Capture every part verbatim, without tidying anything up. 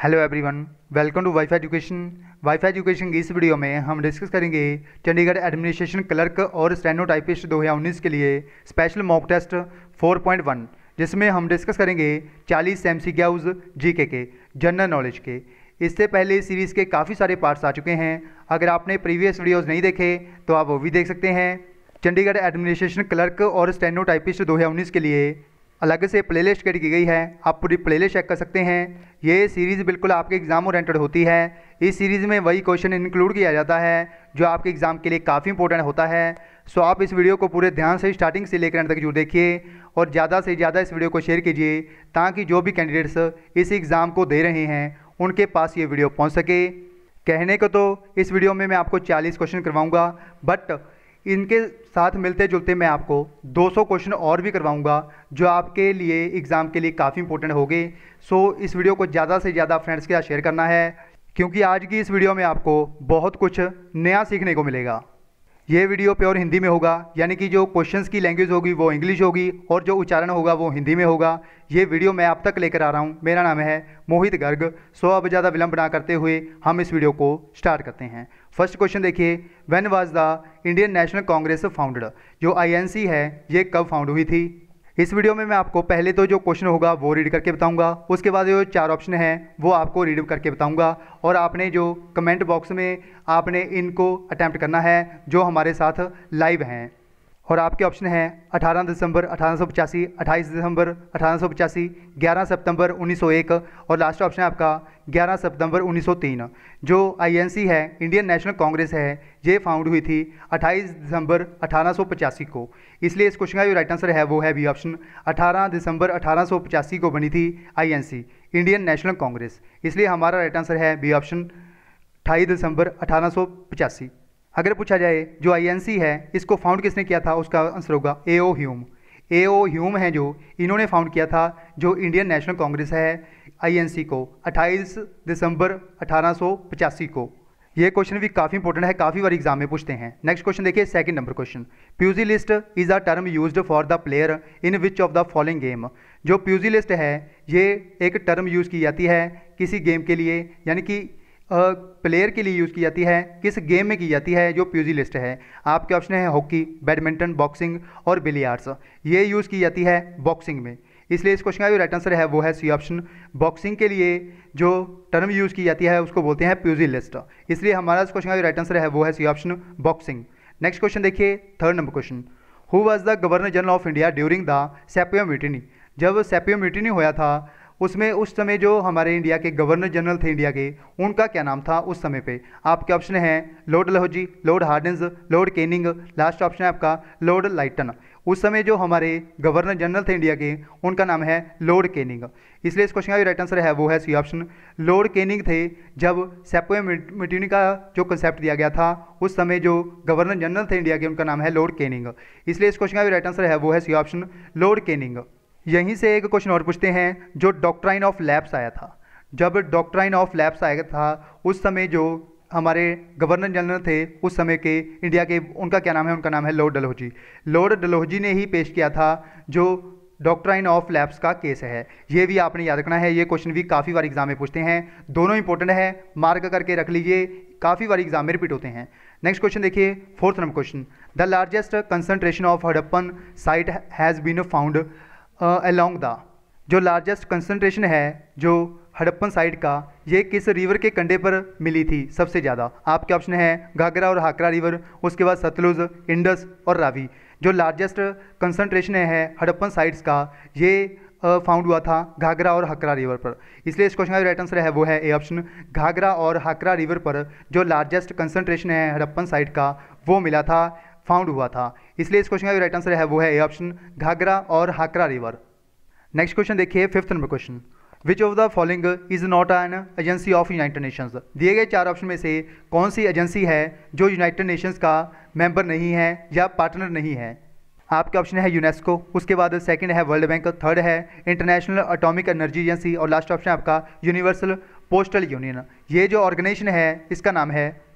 Hello everyone, welcome to WiFi education. WiFi education की इस video में हम डिस्कस करेंगे चंडीगढ़ एडमिनिस्ट्रेशन क्लर्क और स्टेनोटाइपिस्ट दो हज़ार उन्नीस के लिए स्पेशल मॉक टेस्ट चार पॉइंट वन, जिसमें हम डिस्कस करेंगे चालीस एमसीक्यूज जीके के, जनरल नॉलेज के। इससे पहले इस सीरीज़ के काफ़ी सारे पार्ट्स आ चुके हैं। अगर आपने प्रीवियस वीडियोज़ नहीं देखे तो आप वो भी देख सकते हैं। चंडीगढ़ एडमिनिस्ट्रेशन क्लर्क और स्टेनोटाइपिस्ट दो हज़ार उन्नीस के लिए अलग से प्लेलिस्ट क्रिएट की गई है, आप पूरी प्लेलिस्ट चेक कर सकते हैं। ये सीरीज़ बिल्कुल आपके एग्ज़ाम ओरिएंटेड होती है। इस सीरीज़ में वही क्वेश्चन इंक्लूड किया जाता है जो आपके एग्ज़ाम के लिए काफ़ी इंपॉर्टेंट होता है। सो आप इस वीडियो को पूरे ध्यान से स्टार्टिंग से लेकर एंड तक जरूर देखिए और ज़्यादा से ज़्यादा इस वीडियो को शेयर कीजिए ताकि जो भी कैंडिडेट्स इस एग्ज़ाम को दे रहे हैं उनके पास ये वीडियो पहुँच सके। कहने को तो इस वीडियो में मैं आपको चालीस क्वेश्चन करवाऊँगा, बट इनके साथ मिलते जुलते मैं आपको दो सौ क्वेश्चन और भी करवाऊंगा जो आपके लिए एग्ज़ाम के लिए काफ़ी इंपॉर्टेंट होंगे। सो इस वीडियो को ज़्यादा से ज़्यादा फ्रेंड्स के साथ शेयर करना है, क्योंकि आज की इस वीडियो में आपको बहुत कुछ नया सीखने को मिलेगा। ये वीडियो प्योर हिंदी में होगा, यानी कि जो क्वेश्चंस की लैंग्वेज होगी वो इंग्लिश होगी और जो उच्चारण होगा वो हिंदी में होगा। ये वीडियो मैं आप तक लेकर आ रहा हूँ। मेरा नाम है मोहित गर्ग। सो अब ज़्यादा विलंब ना करते हुए हम इस वीडियो को स्टार्ट करते हैं। फर्स्ट क्वेश्चन देखिए, when was the Indian National Congress founded? जो आईएनसी है ये कब फाउंड हुई थी? इस वीडियो में मैं आपको पहले तो जो क्वेश्चन होगा वो रीड करके बताऊंगा, उसके बाद जो चार ऑप्शन हैं वो आपको रीड करके बताऊंगा और आपने जो कमेंट बॉक्स में आपने इनको अटैम्प्ट करना है जो हमारे साथ लाइव हैं। और आपके ऑप्शन हैं अठारह दिसंबर अठारह सौ पचासी, अट्ठाईस दिसंबर अठारह सौ पचासी, ग्यारह सितंबर उन्नीस सौ एक और लास्ट ऑप्शन है आपका ग्यारह सितंबर उन्नीस सौ तीन। जो आईएनसी है, इंडियन नेशनल कांग्रेस है, ये फाउंड हुई थी अट्ठाईस दिसंबर अठारह सौ पचासी को। इसलिए इस क्वेश्चन का जो राइट आंसर है वो है बी ऑप्शन, अठारह दिसंबर अठारह सौ पचासी को बनी थी आईएनसी, इंडियन नेशनल कांग्रेस। इसलिए हमारा राइट आंसर है बी ऑप्शन, अट्ठाईस दिसंबर अठारह सौ पचासी। अगर पूछा जाए जो आईएनसी है इसको फाउंड किसने किया था, उसका आंसर होगा ए ओ ह्यूम। ए ओ ह्यूम है जो इन्होंने फाउंड किया था जो इंडियन नेशनल कांग्रेस है आईएनसी को अट्ठाईस दिसंबर अठारह सौ पचासी को। ये क्वेश्चन भी काफ़ी इंपॉर्टेंट है, काफ़ी बार एग्जाम में पूछते हैं। नेक्स्ट क्वेश्चन देखिए, second number question, pugilist is a term used for the player in which of the following game? जो प्यूजिलिस्ट है ये एक टर्म यूज़ की जाती है किसी गेम के लिए, यानी कि प्लेयर के लिए यूज़ की जाती है, किस गेम में की जाती है जो प्यूजिलिस्ट है? आपके ऑप्शन है हॉकी, बैडमिंटन, बॉक्सिंग और बिलियर्ड्स। ये यूज़ की जाती है बॉक्सिंग में, इसलिए इस क्वेश्चन का जो राइट आंसर है वो है सी ऑप्शन। बॉक्सिंग के लिए जो टर्म यूज़ की जाती है उसको बोलते हैं प्यूजिलिस्ट, इसलिए हमारा इस क्वेश्चन का जो राइट आंसर है वो है C option, boxing. Next question देखिए, third number question, who was the governor general of India during the Sepoy Mutiny? जब सेपियो म्यूटिनी होया था उसमें उस समय जो हमारे इंडिया के गवर्नर जनरल थे इंडिया के, उनका क्या नाम था उस समय पे? आपके ऑप्शन हैं Lord Dalhousie, Lord Hardinge, Lord Canning, last option है आपका लॉर्ड लाइटन। उस समय जो हमारे गवर्नर जनरल थे इंडिया के उनका नाम है लॉर्ड केनिंग, इसलिए इस क्वेश्चन का जो राइट आंसर है वो है सी ऑप्शन, लॉर्ड केनिंग थे जब सेपियो म्यूटिनी का जो कंसेप्ट दिया गया था। उस समय जो गवर्नर जनरल थे इंडिया के उनका नाम है लॉर्ड केनिंग, इसलिए इस क्वेश्चन का जो राइट आंसर है वो है सी ऑप्शन, लॉर्ड केनिंग। यहीं से एक क्वेश्चन और पूछते हैं, जो डॉक्ट्राइन ऑफ लैप्स आया था, जब डॉक्ट्राइन ऑफ लैप्स आया था उस समय जो हमारे गवर्नर जनरल थे उस समय के इंडिया के, उनका क्या नाम है? उनका नाम है लॉर्ड डलहौजी। लॉर्ड डलहौजी ने ही पेश किया था जो डॉक्ट्राइन ऑफ लैप्स का केस है। ये भी आपने याद रखना है, ये क्वेश्चन भी काफ़ी बार एग्जाम में पूछते हैं, दोनों इंपॉर्टेंट है, मार्क करके रख लीजिए, काफ़ी बार एग्जाम में रिपीट होते हैं। नेक्स्ट क्वेश्चन देखिए, fourth number question, the largest concentration of Harappan site has been found along the? जो लार्जेस्ट कंसंट्रेशन है जो हड़प्पन साइट का, ये किस रिवर के कंढे पर मिली थी सबसे ज़्यादा? आपके ऑप्शन है घाघरा और हाकरा रिवर, उसके बाद सतलुज, इंडस और रावी। जो लार्जेस्ट कंसंट्रेशन है हड़प्पन साइट्स का ये फाउंड हुआ था घाघरा और हाकरा रिवर पर, इसलिए इस क्वेश्चन का राइट आंसर है वो है ए ऑप्शन, घाघरा और हाकरा रिवर पर जो लार्जेस्ट कंसंट्रेशन है हड़प्पन साइट का वो मिला था, फाउंड हुआ था, इसलिए इस क्वेश्चन का जो राइट आंसर है वो है ए ऑप्शन, घाघरा और हाकरा रिवर। नेक्स्ट क्वेश्चन देखिए, fifth number question, which of the following is not an agency of United Nations? दिए गए चार ऑप्शन में से कौन सी एजेंसी है जो यूनाइटेड नेशंस का मेंबर नहीं है या पार्टनर नहीं है? आपके ऑप्शन है यूनेस्को, उसके बाद सेकंड है वर्ल्ड बैंक, थर्ड है इंटरनेशनल एटॉमिक एनर्जी एजेंसी और लास्ट ऑप्शन है आपका यूनिवर्सल पोस्टल यूनियन। ये जो ऑर्गेनाइजेशन है इसका नाम है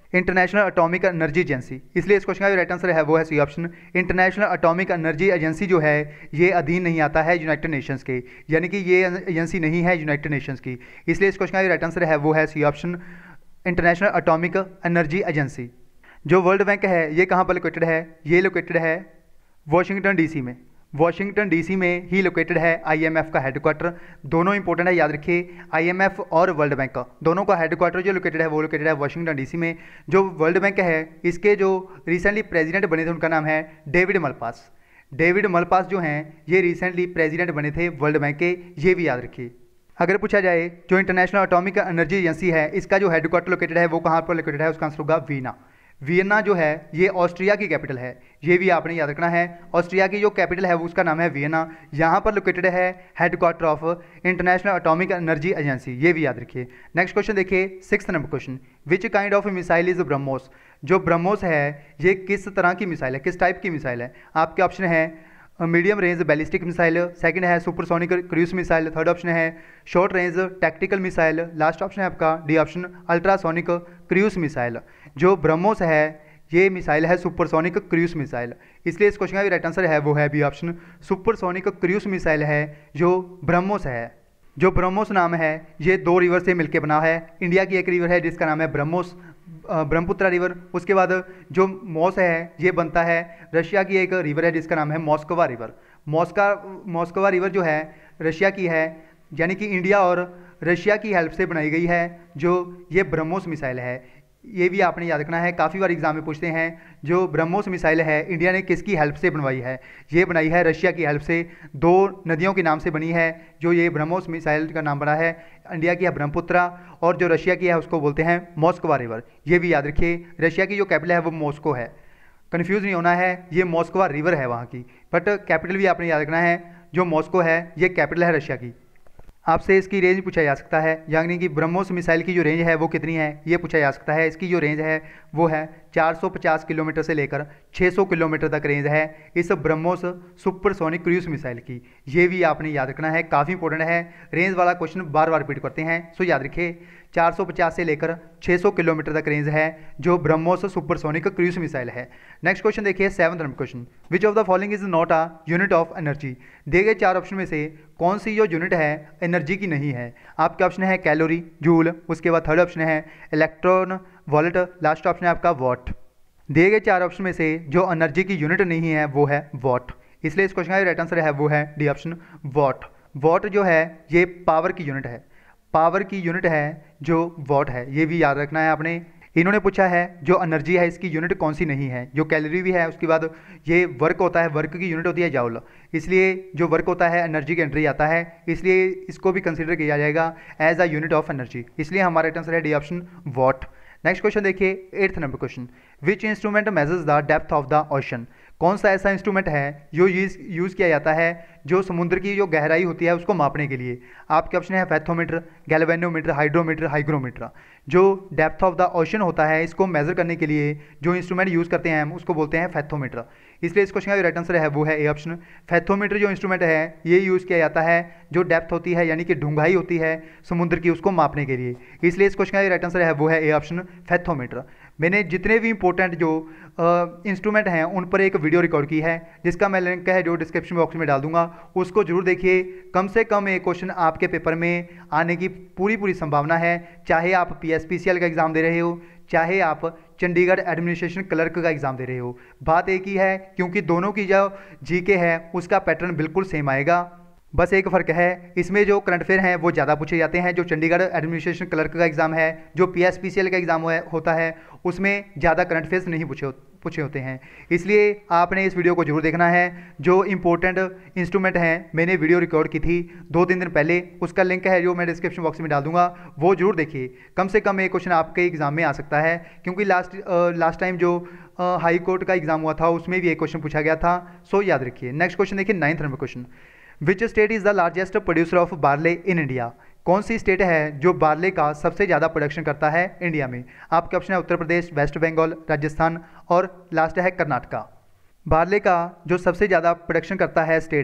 इंटरनेशनल एटॉमिक एनर्जी एजेंसी। इसलिए इस क्वेश्चन का जो राइट आंसर है वो है C option. International Atomic Energy Agency जो है ये अधीन नहीं आता है यूनाइटेड नेशंस के, यानी कि ये एजेंसी नहीं है यूनाइटेड नेशंस की। इसलिए इस क्वेश्चन का जो राइट आंसर है वो है C option, International Atomic Energy Agency. जो वर्ल्ड बैंक है ये कहाँ पर लोकेटेड है? ये लोकेटेड है वाशिंगटन डीसी में। वाशिंगटन डीसी में ही लोकेटेड है आईएमएफ का हेडक्वार्टर। दोनों इंपॉर्टेंट है, याद रखिए, आईएमएफ और वर्ल्ड बैंक का दोनों का हेडक्वार्टर जो लोकेटेड है वो लोकेटेड है वाशिंगटन डीसी में। जो वर्ल्ड बैंक है इसके जो रिसेंटली प्रेसिडेंट बने थे उनका नाम है डेविड मलपास। डेविड मलपास जो हैं ये रिसेंटली प्रेसिडेंट बने थे वर्ल्ड बैंक के, ये भी याद रखिए। अगर पूछा जाए जो इंटरनेशनल एटॉमिक एनर्जी एजेंसी है इसका जो हेडक्वार्टर लोकेटेड है वो कहाँ पर लोकेटेड है, उसका आंसर होगा वीना। वियना जो है ये ऑस्ट्रिया की कैपिटल है, ये भी आपने याद रखना है। ऑस्ट्रिया की जो कैपिटल है वो उसका नाम है वियना। यहाँ पर लोकेटेड है headquarter of International Atomic Energy Agency, ये भी याद रखिए। नेक्स्ट क्वेश्चन देखिए, sixth number question, which kind of missile is BrahMos. जो ब्रह्मोस है ये किस तरह की मिसाइल है, किस टाइप की मिसाइल है? आपके ऑप्शन है medium range ballistic missile, second है supersonic cruise missile, third option है short range tactical missile, last option है आपका D option ultrasonic cruise missile. जो ब्रह्मोस है ये मिसाइल है सुपरसोनिक क्रूज मिसाइल। इसलिए इस क्वेश्चन का राइट आंसर है वो है B option, supersonic cruise missile है जो ब्रह्मोस है। जो ब्रह्मोस नाम है ये दो रिवर से मिलकर बना है। इंडिया की एक रिवर है जिसका नाम है ब्रह्मोस, ब्रह्मपुत्र रिवर। उसके बाद जो मॉस है ये बनता है रशिया की एक रिवर है जिसका नाम है Moskva river. Moska Moskva river जो है रशिया की है, यानी कि इंडिया और रशिया की हेल्प से बनाई गई है जो ये ब्रह्मोस मिसाइल है। ये भी आपने याद रखना है, काफ़ी बार एग्जाम में पूछते हैं जो ब्रह्मोस मिसाइल है इंडिया ने किसकी हेल्प से बनवाई है? ये बनाई है रशिया की हेल्प से। दो नदियों के नाम से बनी है जो ये ब्रह्मोस मिसाइल का नाम बना है। इंडिया की है ब्रह्मपुत्रा और जो रशिया की है उसको बोलते हैं मॉस्कोवा रिवर। ये भी याद रखिए, रशिया की जो कैपिटल है वो मॉस्को है, कन्फ्यूज़ नहीं होना है, ये मॉस्कोवा रिवर है वहाँ की, बट कैपिटल भी आपने याद रखना है। जो मॉस्को है ये कैपिटल है रशिया की। आपसे इसकी रेंज पूछा जा सकता है, यानी कि ब्रह्मोस मिसाइल की जो रेंज है वो कितनी है ये पूछा जा सकता है। इसकी जो रेंज है वो है चार सौ पचास किलोमीटर से लेकर छह सौ किलोमीटर तक रेंज है इस ब्रह्मोस सुपरसोनिक क्रूज मिसाइल की। ये भी आपने याद रखना है, काफ़ी इंपॉर्टेंट है। रेंज वाला क्वेश्चन बार बार रिपीट करते हैं, सो याद रखिए चार सौ पचास से लेकर छह सौ किलोमीटर तक रेंज है जो ब्रह्मोस सुपरसोनिक क्रूज मिसाइल है। नेक्स्ट क्वेश्चन देखिए, seventh number question, which of the following is not a unit of energy. दिए गए चार ऑप्शन में से कौन सी जो यूनिट है एनर्जी की नहीं है? आपके ऑप्शन है कैलोरी, जूल, उसके बाद थर्ड ऑप्शन है इलेक्ट्रॉन वोल्ट, लास्ट ऑप्शन है आपका वॉट। दिए गए चार ऑप्शन में से जो एनर्जी की यूनिट नहीं है वो है वॉट। इसलिए इस क्वेश्चन का राइट आंसर है वो है डी ऑप्शन वॉट। वॉट जो है ये पावर की यूनिट है, पावर की यूनिट है जो वॉट है, ये भी याद रखना है आपने। इन्होंने पूछा है जो एनर्जी है इसकी यूनिट कौन सी नहीं है, जो कैलोरी भी है, उसके बाद ये वर्क होता है, वर्क की यूनिट होती है जाउल। इसलिए जो वर्क होता है एनर्जी के अंडर ही आता है, इसलिए इसको भी कंसीडर किया जाएगा as a unit of energy. इसलिए हमारा राइट आंसर है D option watt. Next question देखिए, eighth number question, which instrument measures the depth of the ocean. कौन सा ऐसा इंस्ट्रूमेंट है जो यूज यूज़ किया जाता है जो समुद्र की जो गहराई होती है उसको मापने के लिए? आपके ऑप्शन है फैथोमीटर, गैल्वेनोमीटर, हाइड्रोमीटर, हाइग्रोमीटर। जो डेप्थ ऑफ द ओशन होता है इसको मेजर करने के लिए जो इंस्ट्रूमेंट यूज़ करते हैं हम उसको बोलते हैं फैथोमीटर। इसलिए इस क्वेश्चन का राइट आंसर है वो है ए ऑप्शन। फैथोमीटर जो इंस्ट्रूमेंट है ये यूज़ किया जाता है जो डेप्थ होती है, यानी कि डूंघाई होती है समुद्र की, उसको मापने के लिए। इसलिए इस क्वेश्चन का राइट आंसर है वो है ए ऑप्शन, फैथोमीटर। मैंने जितने भी इंपॉर्टेंट जो इंस्ट्रूमेंट हैं उन पर एक वीडियो रिकॉर्ड की है जिसका मैं लिंक है जो डिस्क्रिप्शन बॉक्स में डाल दूंगा, उसको जरूर देखिए। कम से कम एक क्वेश्चन आपके पेपर में आने की पूरी पूरी संभावना है, चाहे आप P S P C L का एग्ज़ाम दे रहे हो, चाहे आप चंडीगढ़ एडमिनिस्ट्रेशन क्लर्क का एग्ज़ाम दे रहे हो। बात एक ही है, क्योंकि दोनों की जो जीके है उसका पैटर्न बिल्कुल सेम आएगा। बस एक फ़र्क है, इसमें जो करंट अफेयर हैं वो ज़्यादा पूछे जाते हैं। जो चंडीगढ़ एडमिनिस्ट्रेशन क्लर्क का एग्ज़ाम है, जो P S P C L का एग्ज़ाम होता है, उसमें ज़्यादा करंट अफेयर्स नहीं पूछे पूछे होते हैं। इसलिए आपने इस वीडियो को जरूर देखना है। जो इंपॉर्टेंट इंस्ट्रूमेंट हैं मैंने वीडियो रिकॉर्ड की थी दो तीन दिन पहले, उसका लिंक है जो मैं डिस्क्रिप्शन बॉक्स में डाल दूंगा, वो जरूर देखिए। कम से कम एक क्वेश्चन आपके एग्जाम में आ सकता है, क्योंकि लास्ट लास्ट टाइम जो हाई कोर्ट का एग्जाम हुआ था उसमें भी एक क्वेश्चन पूछा गया था, सो याद रखिए। नेक्स्ट क्वेश्चन देखिए, ninth number question, which state is the largest producer of barley in India. कौन सी स्टेट है जो बार्ले का सबसे ज़्यादा प्रोडक्शन करता है इंडिया में? आपके ऑप्शन है उत्तर प्रदेश, वेस्ट बंगाल, राजस्थान और लास्ट है कर्नाटका। बार्ले का जो सबसे ज़्यादा प्रोडक्शन करता है स्टेट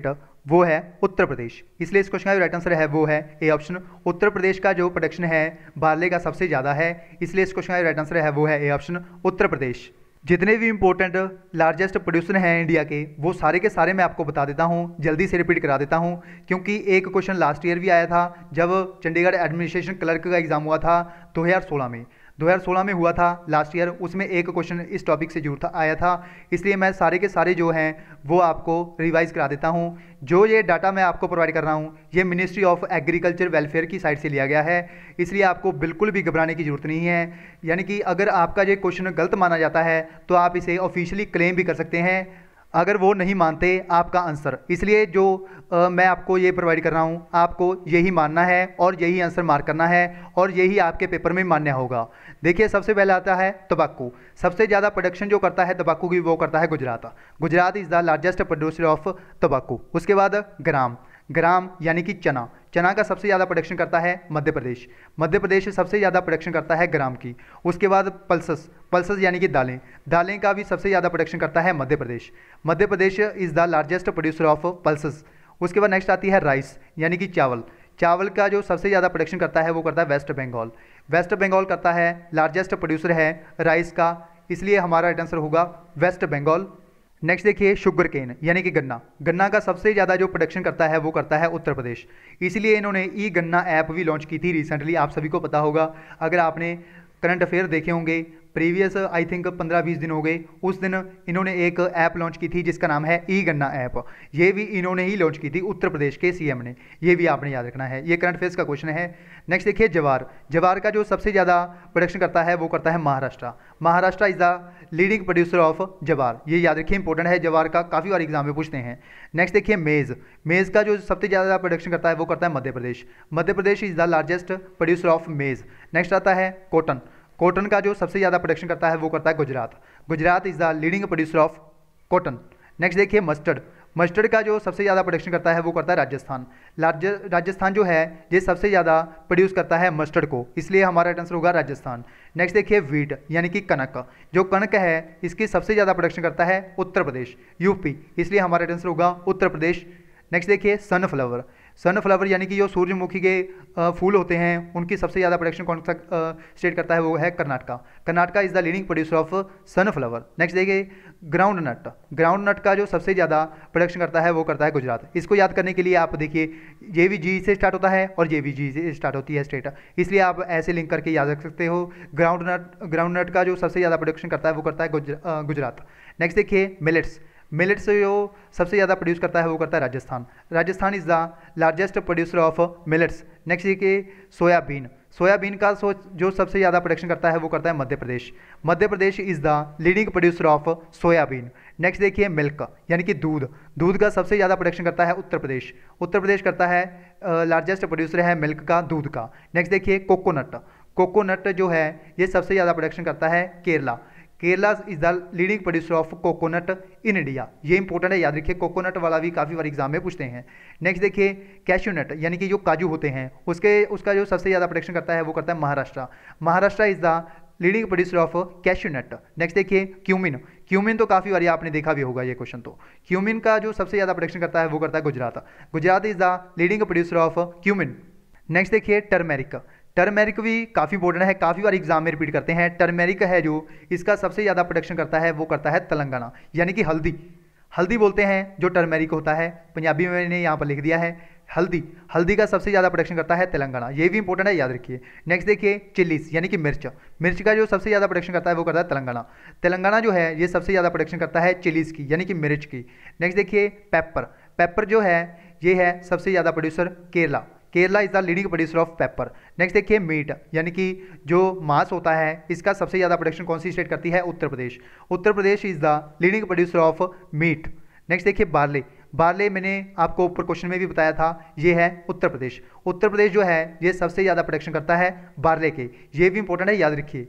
वो है उत्तर प्रदेश। इसलिए इस क्वेश्चन का जो राइट आंसर है वो है ए ऑप्शन। उत्तर प्रदेश का जो प्रोडक्शन है बार्ले का सबसे ज़्यादा है, इसलिए इस क्वेश्चन का जो राइट आंसर है वो है ए ऑप्शन उत्तर प्रदेश। जितने भी इंपॉर्टेंट लार्जेस्ट प्रोड्यूसर हैं इंडिया के वो सारे के सारे मैं आपको बता देता हूँ, जल्दी से रिपीट करा देता हूँ, क्योंकि एक क्वेश्चन लास्ट ईयर भी आया था जब चंडीगढ़ एडमिनिस्ट्रेशन क्लर्क का एग्जाम हुआ था दो हज़ार सोलह में दो हज़ार सोलह में हुआ था लास्ट ईयर, उसमें एक क्वेश्चन इस टॉपिक से जरूर था आया था। इसलिए मैं सारे के सारे जो हैं वो आपको रिवाइज करा देता हूँ। जो ये डाटा मैं आपको प्रोवाइड कर रहा हूँ ये मिनिस्ट्री ऑफ एग्रीकल्चर वेलफेयर की साइट से लिया गया है, इसलिए आपको बिल्कुल भी घबराने की जरूरत नहीं है। यानी कि अगर आपका ये क्वेश्चन गलत माना जाता है तो आप इसे ऑफिशियली क्लेम भी कर सकते हैं अगर वो नहीं मानते आपका आंसर। इसलिए जो आ, मैं आपको ये प्रोवाइड कर रहा हूँ आपको यही मानना है और यही आंसर मार्क करना है और यही आपके पेपर में मान्य होगा। देखिए सबसे पहले आता है तंबाकू। सबसे ज़्यादा प्रोडक्शन जो करता है तंबाकू की वो करता है Gujarat. Gujarat is the largest producer of तंबाकू। उसके बाद ग्राम, ग्राम यानी कि चना, चना का सबसे ज़्यादा प्रोडक्शन करता है मध्य प्रदेश। मध्य प्रदेश सबसे ज़्यादा प्रोडक्शन करता है ग्राम की। उसके बाद पल्सेस, पल्सेस यानी कि दालें, दालें का भी सबसे ज़्यादा प्रोडक्शन करता है Madhya Pradesh. Madhya Pradesh is the largest producer of pulses. उसके बाद नेक्स्ट आती है राइस यानी कि चावल। चावल का जो सबसे ज़्यादा प्रोडक्शन करता है वो करता है वेस्ट बंगाल। वेस्ट बंगाल करता है लार्जेस्ट प्रोड्यूसर है राइस का, इसलिए हमारा राइट आंसर होगा वेस्ट बंगाल। नेक्स्ट देखिए शुगर केन यानी कि गन्ना। गन्ना का सबसे ज़्यादा जो प्रोडक्शन करता है वो करता है उत्तर प्रदेश, इसलिए इन्होंने ई गन्ना ऐप भी लॉन्च की थी रिसेंटली, आप सभी को पता होगा। अगर आपने करंट अफेयर देखे होंगे प्रीवियस आई थिंक पंद्रह बीस दिन हो गए, उस दिन इन्होंने एक ऐप लॉन्च की थी जिसका नाम है ई गन्ना ऐप। ये भी इन्होंने ही लॉन्च की थी उत्तर प्रदेश के सीएम ने, ये भी आपने याद रखना है, ये करंट अफेयर्स का क्वेश्चन है। नेक्स्ट देखिए जवार। जवार का जो सबसे ज़्यादा प्रोडक्शन करता है वो करता है Maharashtra. Maharashtra is the leading producer of jowar, ये याद रखिए इंपॉर्टेंट है, जवार का काफ़ी बार एग्जाम में पूछते हैं। नेक्स्ट देखिए मेज़। मेज़ का जो सबसे ज़्यादा प्रोडक्शन करता है वो करता है Madhya Pradesh. Madhya Pradesh is the largest producer of maize. Next आता है कॉटन। कॉटन का जो सबसे ज़्यादा प्रोडक्शन करता है वो करता है Gujarat. Gujarat is the leading producer of cotton. Next देखिए मस्टर्ड। मस्टर्ड का जो सबसे ज़्यादा प्रोडक्शन करता है वो करता है राजस्थान। राजस्थान जो है ये सबसे ज़्यादा प्रोड्यूस करता है मस्टर्ड को, इसलिए हमारा आंसर होगा राजस्थान। नेक्स्ट देखिए वीट यानी कि कनक। जो कनक है इसकी सबसे ज़्यादा प्रोडक्शन करता है उत्तर प्रदेश, यूपी, इसलिए हमारा आंसर होगा उत्तर प्रदेश। नेक्स्ट देखिए सनफ्लावर। सनफ्लावर यानी कि जो सूर्यमुखी के फूल होते हैं उनकी सबसे ज़्यादा प्रोडक्शन कौन सा स्टेट करता है वो है Karnataka. Karnataka is the leading producer of sunflower. Next देखिए ग्राउंड नट। ग्राउंड नट का जो सबसे ज़्यादा प्रोडक्शन करता है वो करता है गुजरात। इसको याद करने के लिए आप देखिए ये भी जी से स्टार्ट होता है और ये भी जी से स्टार्ट होती है स्टेट, इसलिए आप ऐसे लिंक करके याद रख सकते हो। ग्राउंड नट ग्राउंड नट का जो सबसे ज़्यादा प्रोडक्शन करता है वो करता है गुजरात। नेक्स्ट देखिए मिलेट्स। मिलेट्स जो सबसे ज़्यादा प्रोड्यूस करता है वो करता है Rajasthan. Rajasthan is the largest producer of millets. Next देखिए सोयाबीन। सोयाबीन का सो जो सबसे ज़्यादा प्रोडक्शन करता है वो करता है Madhya Pradesh. Madhya Pradesh is the leading producer of soybean. Next देखिए मिल्क यानी कि दूध। दूध का सबसे ज़्यादा प्रोडक्शन करता है उत्तर प्रदेश। उत्तर प्रदेश करता है लार्जेस्ट प्रोड्यूसर है मिल्क का, दूध का। नेक्स्ट देखिए कोकोनट। कोकोनट जो है ये सबसे ज़्यादा प्रोडक्शन करता है Kerala. Kerala is the leading producer of coconut in India, ये इंपॉर्टेंट है, याद रखिए, कोकोनट वाला भी काफ़ी बार एग्जाम में पूछते हैं। नेक्स्ट देखिए कैश्यू नट यानी कि जो काजू होते हैं उसके उसका जो सबसे ज़्यादा प्रोडक्शन करता है वो करता है Maharashtra. Maharashtra is the leading producer of cashew nut. Next देखिए क्यूमिन। क्यूमिन तो काफ़ी बार आपने देखा भी होगा ये क्वेश्चन, तो क्यूमिन का जो सबसे ज़्यादा प्रोडक्शन करता है वो करता है Gujarat. Gujarat is the leading producer of cumin. Next देखिए टर्मेरिक। टर्मेरिक भी काफ़ी इंपॉर्टेंट है, काफ़ी बार एग्जाम में रिपीट करते हैं। टर्मेरिक है जो इसका सबसे ज़्यादा प्रोडक्शन करता है वो करता है तेलंगाना, यानी कि हल्दी। हल्दी बोलते हैं जो टर्मेरिक होता है, पंजाबी में मैंने यहाँ पर लिख दिया है हल्दी। हल्दी का सबसे ज़्यादा प्रोडक्शन करता है तेलंगाना, ये भी इंपॉर्टेंट है, याद रखिए। नेक्स्ट देखिए चिल्लीस यानी कि मिर्च। मिर्च का जो सबसे ज़्यादा प्रोडक्शन करता है वो करता है तेलंगाना। तेलंगाना जो है ये सबसे ज़्यादा प्रोडक्शन करता है चिल्लीस की, यानी कि मिर्च की। नेक्स्ट देखिए पेपर। पेपर जो है ये है सबसे ज़्यादा producer Kerala. Kerala is the leading producer of pepper. Next देखिए मीट यानी कि जो मांस होता है इसका सबसे ज़्यादा प्रोडक्शन कौन सी स्टेट करती है? Uttar Pradesh. Uttar Pradesh is the leading producer of meat. Next देखिए बार्ले। बार्ले मैंने आपको ऊपर क्वेश्चन में भी बताया था, ये है उत्तर प्रदेश। उत्तर प्रदेश जो है ये सबसे ज़्यादा प्रोडक्शन करता है बार्ले के, ये भी इंपॉर्टेंट है, याद रखिए।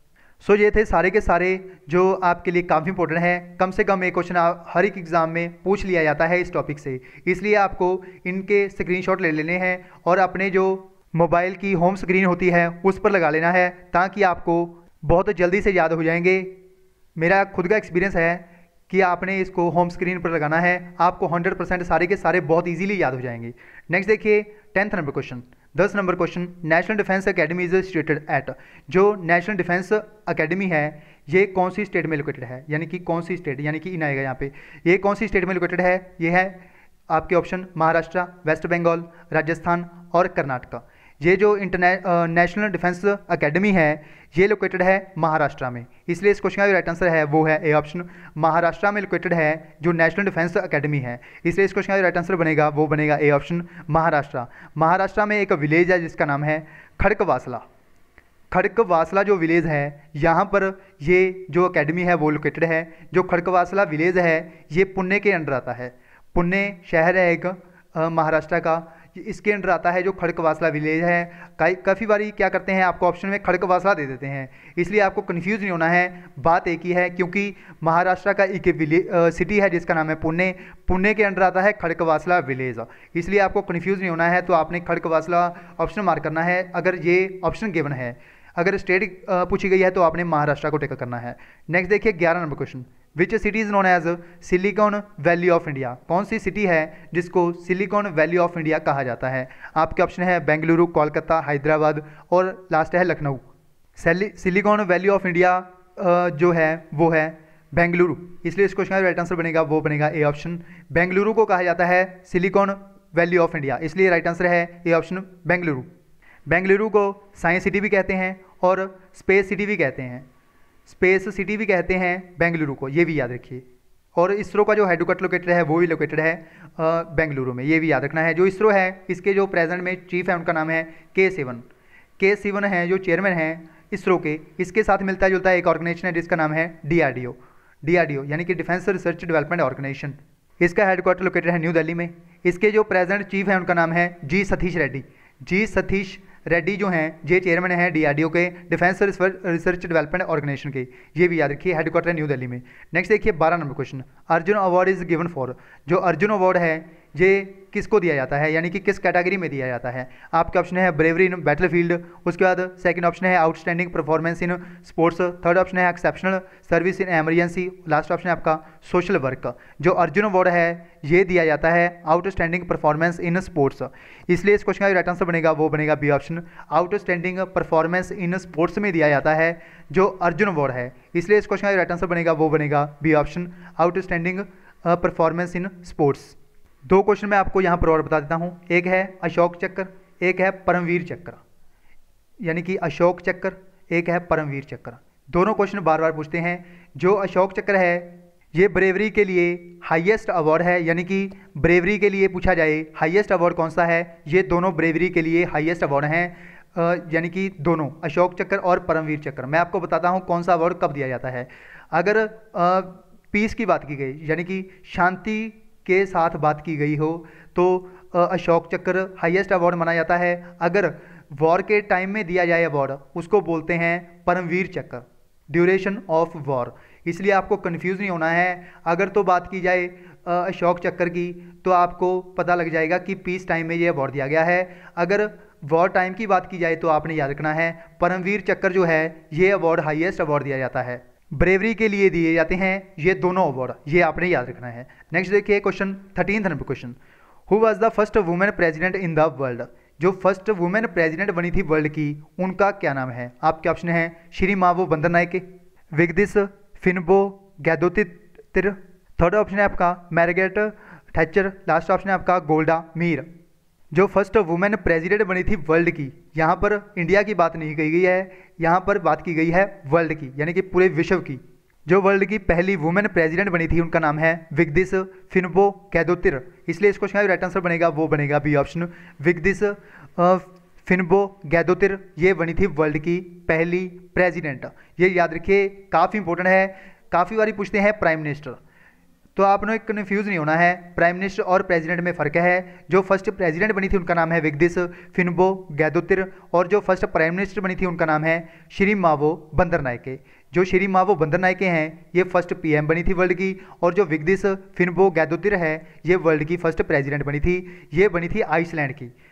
सो so, ये थे सारे के सारे जो आपके लिए काफ़ी इंपॉर्टेंट है। कम से कम एक क्वेश्चन हर एक एग्ज़ाम में पूछ लिया जाता है इस टॉपिक से, इसलिए आपको इनके स्क्रीनशॉट ले लेने हैं और अपने जो मोबाइल की होम स्क्रीन होती है उस पर लगा लेना है, ताकि आपको बहुत जल्दी से याद हो जाएंगे। मेरा खुद का एक्सपीरियंस है कि आपने इसको होम स्क्रीन पर लगाना है, आपको हंड्रेड परसेंट सारे के सारे बहुत इजीली याद हो जाएंगे। नेक्स्ट देखिए टेंथ नंबर क्वेश्चन, दस number question, national defence academy is situated at, जो नेशनल डिफेंस एकेडमी है ये कौन सी स्टेट में लोकेटेड है, यानी कि कौन सी स्टेट, यानी कि इन आएगा यहाँ पे, ये कौन सी स्टेट में लोकेटेड है, ये है आपके ऑप्शन महाराष्ट्र, वेस्ट बंगाल, राजस्थान और कर्नाटक। ये जो इंटरने नेशनल डिफेंस एकेडमी है ये लोकेटेड है महाराष्ट्र में, इसलिए इस क्वेश्चन का जो राइट आंसर है वो है ए ऑप्शन, महाराष्ट्र में लोकेटेड है जो नेशनल डिफेंस एकेडमी है, इसलिए इस क्वेश्चन का जो राइट आंसर बनेगा वो बनेगा ए ऑप्शन महाराष्ट्र। महाराष्ट्र में एक विलेज है जिसका नाम है खड़कवासला, खड़कवासला जो विलेज है यहाँ पर ये जो एकेडमी है वो लोकेटेड है। जो खड़कवासला विलेज है ये पुणे के अंडर आता है, पुणे शहर है एक महाराष्ट्र का, इसके अंडर आता है जो खड़कवासला विलेज है। काफ़ी बारी क्या करते हैं आपको ऑप्शन में खड़कवासला दे देते हैं, इसलिए आपको कंफ्यूज नहीं होना है, बात एक ही है क्योंकि महाराष्ट्र का एक विलेज सिटी है जिसका नाम है पुणे, पुणे के अंडर आता है खड़कवासला विलेज, इसलिए आपको कंफ्यूज नहीं होना है। तो आपने खड़कवासला ऑप्शन मार्क करना है अगर ये ऑप्शन गिवन है, अगर स्टेट पूछी गई है तो आपने महाराष्ट्र को टिक करना है। नेक्स्ट देखिए ग्यारह number question, which city is known as Silicon Valley of India, कौन सी सिटी है जिसको सिलिकॉन वैली ऑफ इंडिया कहा जाता है। आपके ऑप्शन है बेंगलुरु, कोलकाता, हैदराबाद और लास्ट है Lucknow. Silicon Valley of India जो है वो है बेंगलुरु, इसलिए इस क्वेश्चन का राइट आंसर बनेगा वो बनेगा ए ऑप्शन, बेंगलुरु को कहा जाता है सिलिकॉन वैली ऑफ इंडिया, इसलिए राइट आंसर है ए ऑप्शन बेंगलुरु। बेंगलुरु को साइंस सिटी भी कहते हैं और स्पेस सिटी भी कहते हैं, स्पेस सिटी भी कहते हैं बेंगलुरु को, ये भी याद रखिए। और इसरो का जो हेडक्वार्टर लोकेटेड है वो भी लोकेटेड है बेंगलुरु में, ये भी याद रखना है। जो इसरो है इसके जो प्रेजेंट में चीफ है उनका नाम है के सिवन, के सिवन है जो चेयरमैन है इसरो के, इसके साथ मिलता जुलता एक ऑर्गेनाइजेशन है जिसका नाम है D R D O, D R D O यानी कि डिफेंस रिसर्च डेवलपमेंट ऑर्गेनाइजेशन, इसका हेडक्वार्टर लोकेटेड है न्यू दिल्ली में। इसके जो प्रेजेंट चीफ है उनका नाम है जी सतीश रेड्डी, जी सतीश रेड्डी जो हैं ये चेयरमैन हैं डीआरडीओ के, डिफेंस रिसर्च डेवलपमेंट ऑर्गेनाइजेशन के, ये भी याद रखिए, हेडक्वार्टर है न्यू दिल्ली में। नेक्स्ट देखिए बारह number question, Arjun award is given for, जो अर्जुन अवार्ड है ये किसको दिया जाता है, यानी कि किस कैटेगरी में दिया जाता है। आपके ऑप्शन है ब्रेवरी इन बैटलफील्ड, उसके बाद सेकंड ऑप्शन है outstanding performance in sports, third option है exceptional service in emergency, last option है आपका सोशल वर्क। जो अर्जुन अवार्ड है ये दिया जाता है आउटस्टैंडिंग परफॉर्मेंस इन स्पोर्ट्स, इसलिए इस क्वेश्चन का राइट आंसर बनेगा वो बनेगा B option, outstanding performance in sports में दिया जाता है जो अर्जुन अवार्ड है, इसलिए इस क्वेश्चन का राइट आंसर बनेगा वो बनेगा B option, outstanding performance in sports. दो क्वेश्चन मैं आपको यहाँ पर और बता देता हूँ, एक है अशोक चक्र, एक है परमवीर चक्र, यानी कि अशोक चक्र एक है परमवीर चक्र, दोनों क्वेश्चन बार बार पूछते हैं। जो अशोक चक्र है ये ब्रेवरी के लिए हाईएस्ट अवार्ड है, यानी कि ब्रेवरी के लिए पूछा जाए हाईएस्ट अवार्ड कौन सा है, ये दोनों ब्रेवरी के लिए हाईएस्ट अवार्ड हैं, यानी कि दोनों अशोक चक्र और परमवीर चक्र। मैं आपको बताता हूँ कौन सा अवार्ड कब दिया जाता है। अगर पीस की बात की गई, यानी कि शांति के साथ बात की गई हो तो अशोक चक्र हाईएस्ट अवार्ड माना जाता है। अगर वॉर के टाइम में दिया जाए अवार्ड उसको बोलते हैं परमवीर चक्र, ड्यूरेशन ऑफ वॉर, इसलिए आपको कंफ्यूज नहीं होना है। अगर तो बात की जाए अशोक चक्र की तो आपको पता लग जाएगा कि पीस टाइम में ये अवार्ड दिया गया है, अगर वॉर टाइम की बात की जाए तो आपने याद रखना है परमवीर चक्र जो है ये अवार्ड हाईएस्ट अवार्ड दिया जाता है, ब्रेवरी के लिए दिए जाते हैं ये दोनों अवार्ड, ये आपने याद रखना है। नेक्स्ट देखिए question thirteen number question, who was the first women president in the world, जो फर्स्ट वुमेन प्रेसिडेंट बनी थी वर्ल्ड की उनका क्या नाम है। आपके ऑप्शन है श्री मावो बंदरनायके, विगदिस फिनबो गैदोतिर, थर्ड ऑप्शन है आपका मैरगेट थैचर, लास्ट ऑप्शन है आपका गोल्डा मीर। जो फर्स्ट वुमेन प्रेसिडेंट बनी थी वर्ल्ड की, यहाँ पर इंडिया की बात नहीं कही गई है, यहाँ पर बात की गई है वर्ल्ड की, यानी कि पूरे विश्व की। जो वर्ल्ड की पहली वुमेन प्रेसिडेंट बनी थी उनका नाम है विगदिस फिनबो गैदोतिर, इसलिए इस क्वेश्चन का राइट आंसर बनेगा वो बनेगा बी ऑप्शन, विगदिस फिनबो गैदोतिर ये बनी थी वर्ल्ड की पहली प्रेसिडेंट। ये याद रखिए, काफ़ी इंपॉर्टेंट है, काफ़ी बारी पूछते हैं प्राइम मिनिस्टर, तो आपने कन्फ्यूज नहीं होना है, प्राइम मिनिस्टर और प्रेसिडेंट में फ़र्क है। जो फर्स्ट प्रेसिडेंट बनी थी उनका नाम है विगदिस फिनबो गैदोतिर, और जो फर्स्ट प्राइम मिनिस्टर बनी थी उनका नाम है श्री मावो बंदरनायके। जो श्री मावो बंदरनायके हैं ये फर्स्ट पीएम बनी थी वर्ल्ड की, और जो विगदिस फिनबो गैदोतिर है ये वर्ल्ड की फर्स्ट प्रेसिडेंट बनी थी, ये बनी थी आइसलैंड की।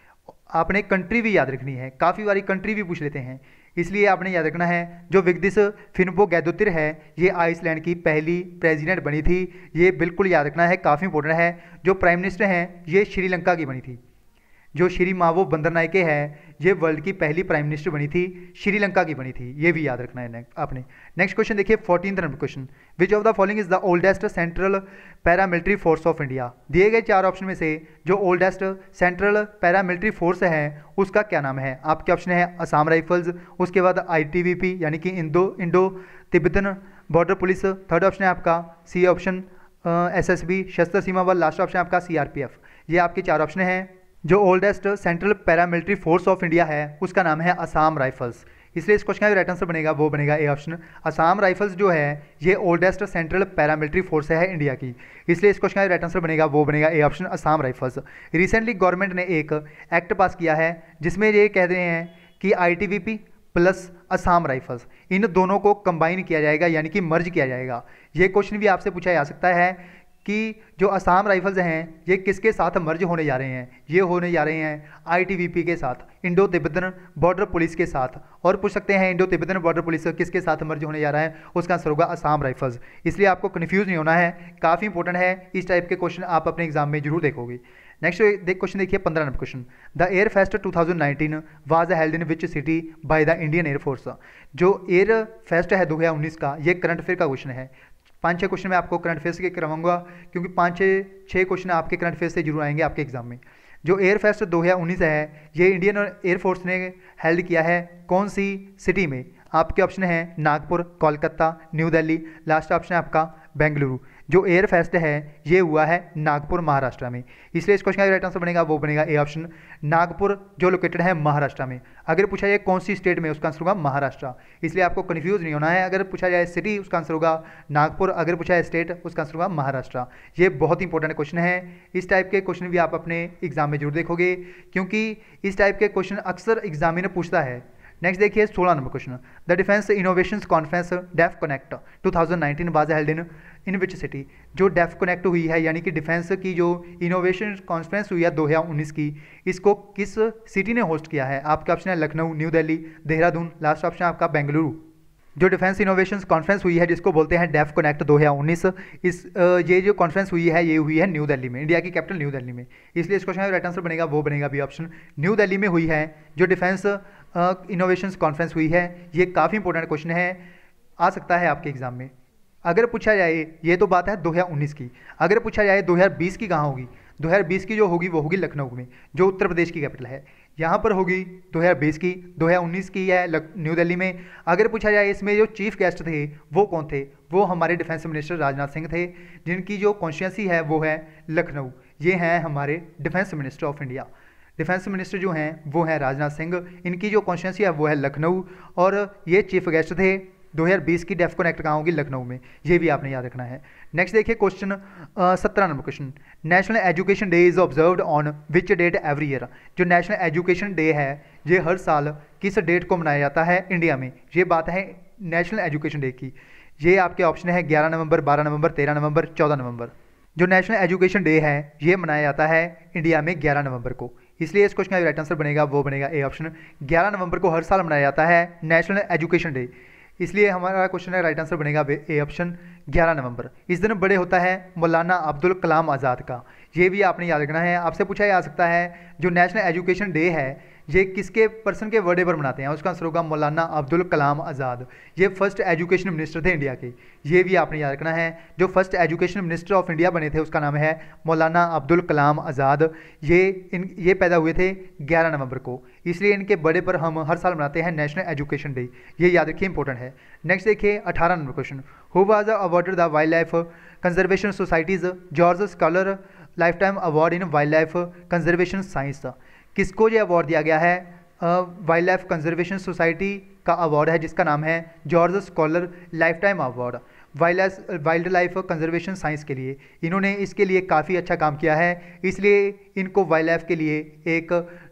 आपने कंट्री भी याद रखनी है, काफ़ी बारी कंट्री भी पूछ लेते हैं, इसलिए आपने याद रखना है जो विगदिस फिनबोगैदोतिर है ये आइसलैंड की पहली प्रेसिडेंट बनी थी, ये बिल्कुल याद रखना है, काफ़ी इंपॉर्टेंट है। जो प्राइम मिनिस्टर हैं ये श्रीलंका की बनी थी, जो श्री मावो बंदरनायके है ये वर्ल्ड की पहली प्राइम मिनिस्टर बनी थी, श्रीलंका की बनी थी, ये भी याद रखना है आपने। नेक्स्ट क्वेश्चन देखिए fourteenth number question, which of the following is the oldest central paramilitary force of India. दिए गए चार ऑप्शन में से जो ओल्डेस्ट सेंट्रल पैरामिलिट्री फोर्स है उसका क्या नाम है। आपके ऑप्शन है असम राइफल्स, उसके बाद आई टी बी पी यानी कि Indo Indo Tibetan border police, third option है आपका C option S S B Sashastra Seema बल, लास्ट ऑप्शन है आपका सी आर पी एफ। ये आपके चार ऑप्शन हैं। जो oldest central paramilitary force of India है उसका नाम है असम राइफल्स, इसलिए इस क्वेश्चन का राइट आंसर बनेगा वो बनेगा ए ऑप्शन। असम राइफल्स जो है ये ओल्डेस्ट सेंट्रल पैरामिलिट्री फोर्स है इंडिया की, इसलिए इस क्वेश्चन का राइट आंसर बनेगा वो बनेगा A option Assam rifles. Recently government ने एक एक्ट पास किया है जिसमें ये कह रहे हैं कि I T B P plus Assam rifles इन दोनों को कंबाइन किया जाएगा यानी कि मर्ज किया जाएगा। ये क्वेश्चन भी आपसे पूछा जा सकता है कि जो असम राइफल्स हैं ये किसके साथ मर्ज होने जा रहे हैं, ये होने जा रहे हैं आई टी बी पी के साथ, इंडो तिब्बतन बॉर्डर पुलिस के साथ। और पूछ सकते हैं इंडो तिब्बतन बॉर्डर पुलिस किसके साथ मर्ज होने जा रहा है, उसका आंसर होगा असम राइफल्स, इसलिए आपको कन्फ्यूज नहीं होना है, काफ़ी इंपॉर्टेंट है, इस टाइप के क्वेश्चन आप अपने एग्जाम में जरूर देखोगे। नेक्स्ट देख क्वेश्चन देखिए पंद्रह number question, the air fest two thousand nineteen was held in which city by the Indian air force. जो एयर फेस्ट है दो हज़ार उन्नीस का, ये करंट अफेयर का क्वेश्चन है। पाँच छः क्वेश्चन मैं आपको करंट अफेयर्स के करवाऊंगा क्योंकि पाँच छः छः क्वेश्चन आपके करंट अफेयर्स से जरूर आएंगे आपके एग्जाम में। जो एयर फेस्ट दो हज़ार उन्नीस है ये इंडियन एयरफोर्स ने हेल्ड किया है कौन सी सिटी में। आपके ऑप्शन है Nagpur, Kolkata, New Delhi, last option है आपका बेंगलुरु। जो एयर फेस्ट है ये हुआ है नागपुर महाराष्ट्र में, इसलिए इस क्वेश्चन का राइट आंसर बनेगा वो बनेगा ए ऑप्शन नागपुर, जो लोकेटेड है महाराष्ट्र में। अगर पूछा जाए कौन सी स्टेट में, उसका आंसर होगा महाराष्ट्र, इसलिए आपको कंफ्यूज नहीं होना है। अगर पूछा जाए सिटी उसका आंसर होगा नागपुर, अगर पूछा जाए स्टेट उसका आंसर होगा महाराष्ट्र। ये बहुत इंपॉर्टेंट क्वेश्चन है, इस टाइप के क्वेश्चन भी आप अपने एग्जाम में जरूर देखोगे क्योंकि इस टाइप के क्वेश्चन अक्सर एग्जामिनर पूछता है। नेक्स्ट देखिए सोलह number question, the defence innovation conference def connect two thousand nineteen was held in in which city. जो डेफ कनेक्ट हुई है यानी कि डिफेंस की जो इनोवेशन कॉन्फ्रेंस हुई है दो हज़ार उन्नीस की, इसको किस सिटी ने होस्ट किया है। आपके ऑप्शन है Lucknow, New Delhi, Dehradun, last option है आपका बेंगलुरु। जो डिफेंस इनोवेशन कॉन्फ्रेंस हुई है जिसको बोलते हैं डेफ कनेक्ट दो हज़ार उन्नीस, इस ये जो कॉन्फ्रेंस हुई है ये हुई है न्यू दिल्ली में, इंडिया की कैपिटल न्यू दिल्ली में, इसलिए इस क्वेश्चन का राइट आंसर बनेगा वो बनेगा बी ऑप्शन, न्यू दिल्ली में हुई है जो डिफेंस इनोवेशन कॉन्फ्रेंस हुई है। ये काफ़ी इंपॉर्टेंट क्वेश्चन है, आ सकता है आपके एग्जाम में। अगर पूछा जाए, ये तो बात है दो हज़ार उन्नीस की, अगर पूछा जाए दो हज़ार बीस की कहाँ होगी, दो हज़ार बीस की जो होगी वो होगी लखनऊ में, जो उत्तर प्रदेश की कैपिटल है, यहाँ पर होगी दो हज़ार बीस की। दो हज़ार उन्नीस की है न्यू दिल्ली में। अगर पूछा जाए इसमें जो चीफ गेस्ट थे वो कौन थे, वो हमारे डिफेंस मिनिस्टर राजनाथ सिंह थे, जिनकी जो कॉन्स्टिट्यूंसी है वो है लखनऊ। ये हैं हमारे defence minister of India. Defence minister जो हैं वो हैं राजनाथ सिंह, इनकी जो कॉन्स्टिट्यूंसी है वो है लखनऊ, और ये चीफ गेस्ट थे। दो हज़ार बीस की डेफ कनेक्ट कहाँ होगी, लखनऊ में, ये भी आपने याद रखना है। नेक्स्ट देखिए क्वेश्चन सत्रह number question, national education day is observed on which date every year. जो नेशनल एजुकेशन डे है ये हर साल किस डेट को मनाया जाता है इंडिया में। ये बात है नेशनल एजुकेशन डे की। ये आपके ऑप्शन है ग्यारह नवंबर, बारह नवंबर, तेरह नवंबर, चौदह नवंबर। जो नेशनल एजुकेशन डे है ये मनाया जाता है इंडिया में ग्यारह नवंबर को, इसलिए इस क्वेश्चन का राइट आंसर बनेगा वो बनेगा ए ऑप्शन, ग्यारह नवंबर को हर साल मनाया जाता है नेशनल एजुकेशन डे, इसलिए हमारा क्वेश्चन है राइट आंसर बनेगा ए ऑप्शन ग्यारह नवंबर। इस दिन बड़े होता है मौलाना अब्दुल कलाम आज़ाद का, ये भी आपने याद रखना है। आपसे पूछा जा सकता है जो नेशनल एजुकेशन डे है ये किसके पर्सन के बर्थडे पर मनाते हैं, उसका आंसर होगा मौलाना अब्दुल कलाम आज़ाद। ये फर्स्ट एजुकेशन मिनिस्टर थे इंडिया के, ये भी आपने याद रखना है। जो first education minister of India बने थे उसका नाम है मौलाना अब्दुल कलाम आज़ाद। ये इन ये पैदा हुए थे ग्यारह नवंबर को, इसलिए इनके बर्थडे पर हम हर साल मनाते हैं नेशनल एजुकेशन डे, ये याद रखिए इंपॉर्टेंट है। नेक्स्ट देखिए अठारह number question, who was awarded the wild life conservation societies George Schaller life time award in wild life conservation science. किसको ये अवार्ड दिया गया है, वाइल्ड लाइफ कंजर्वेशन सोसाइटी का अवार्ड है जिसका नाम है George Schaller life time award wild wild life conservation science के लिए। इन्होंने इसके लिए काफ़ी अच्छा काम किया है, इसलिए इनको वाइल्ड लाइफ के लिए एक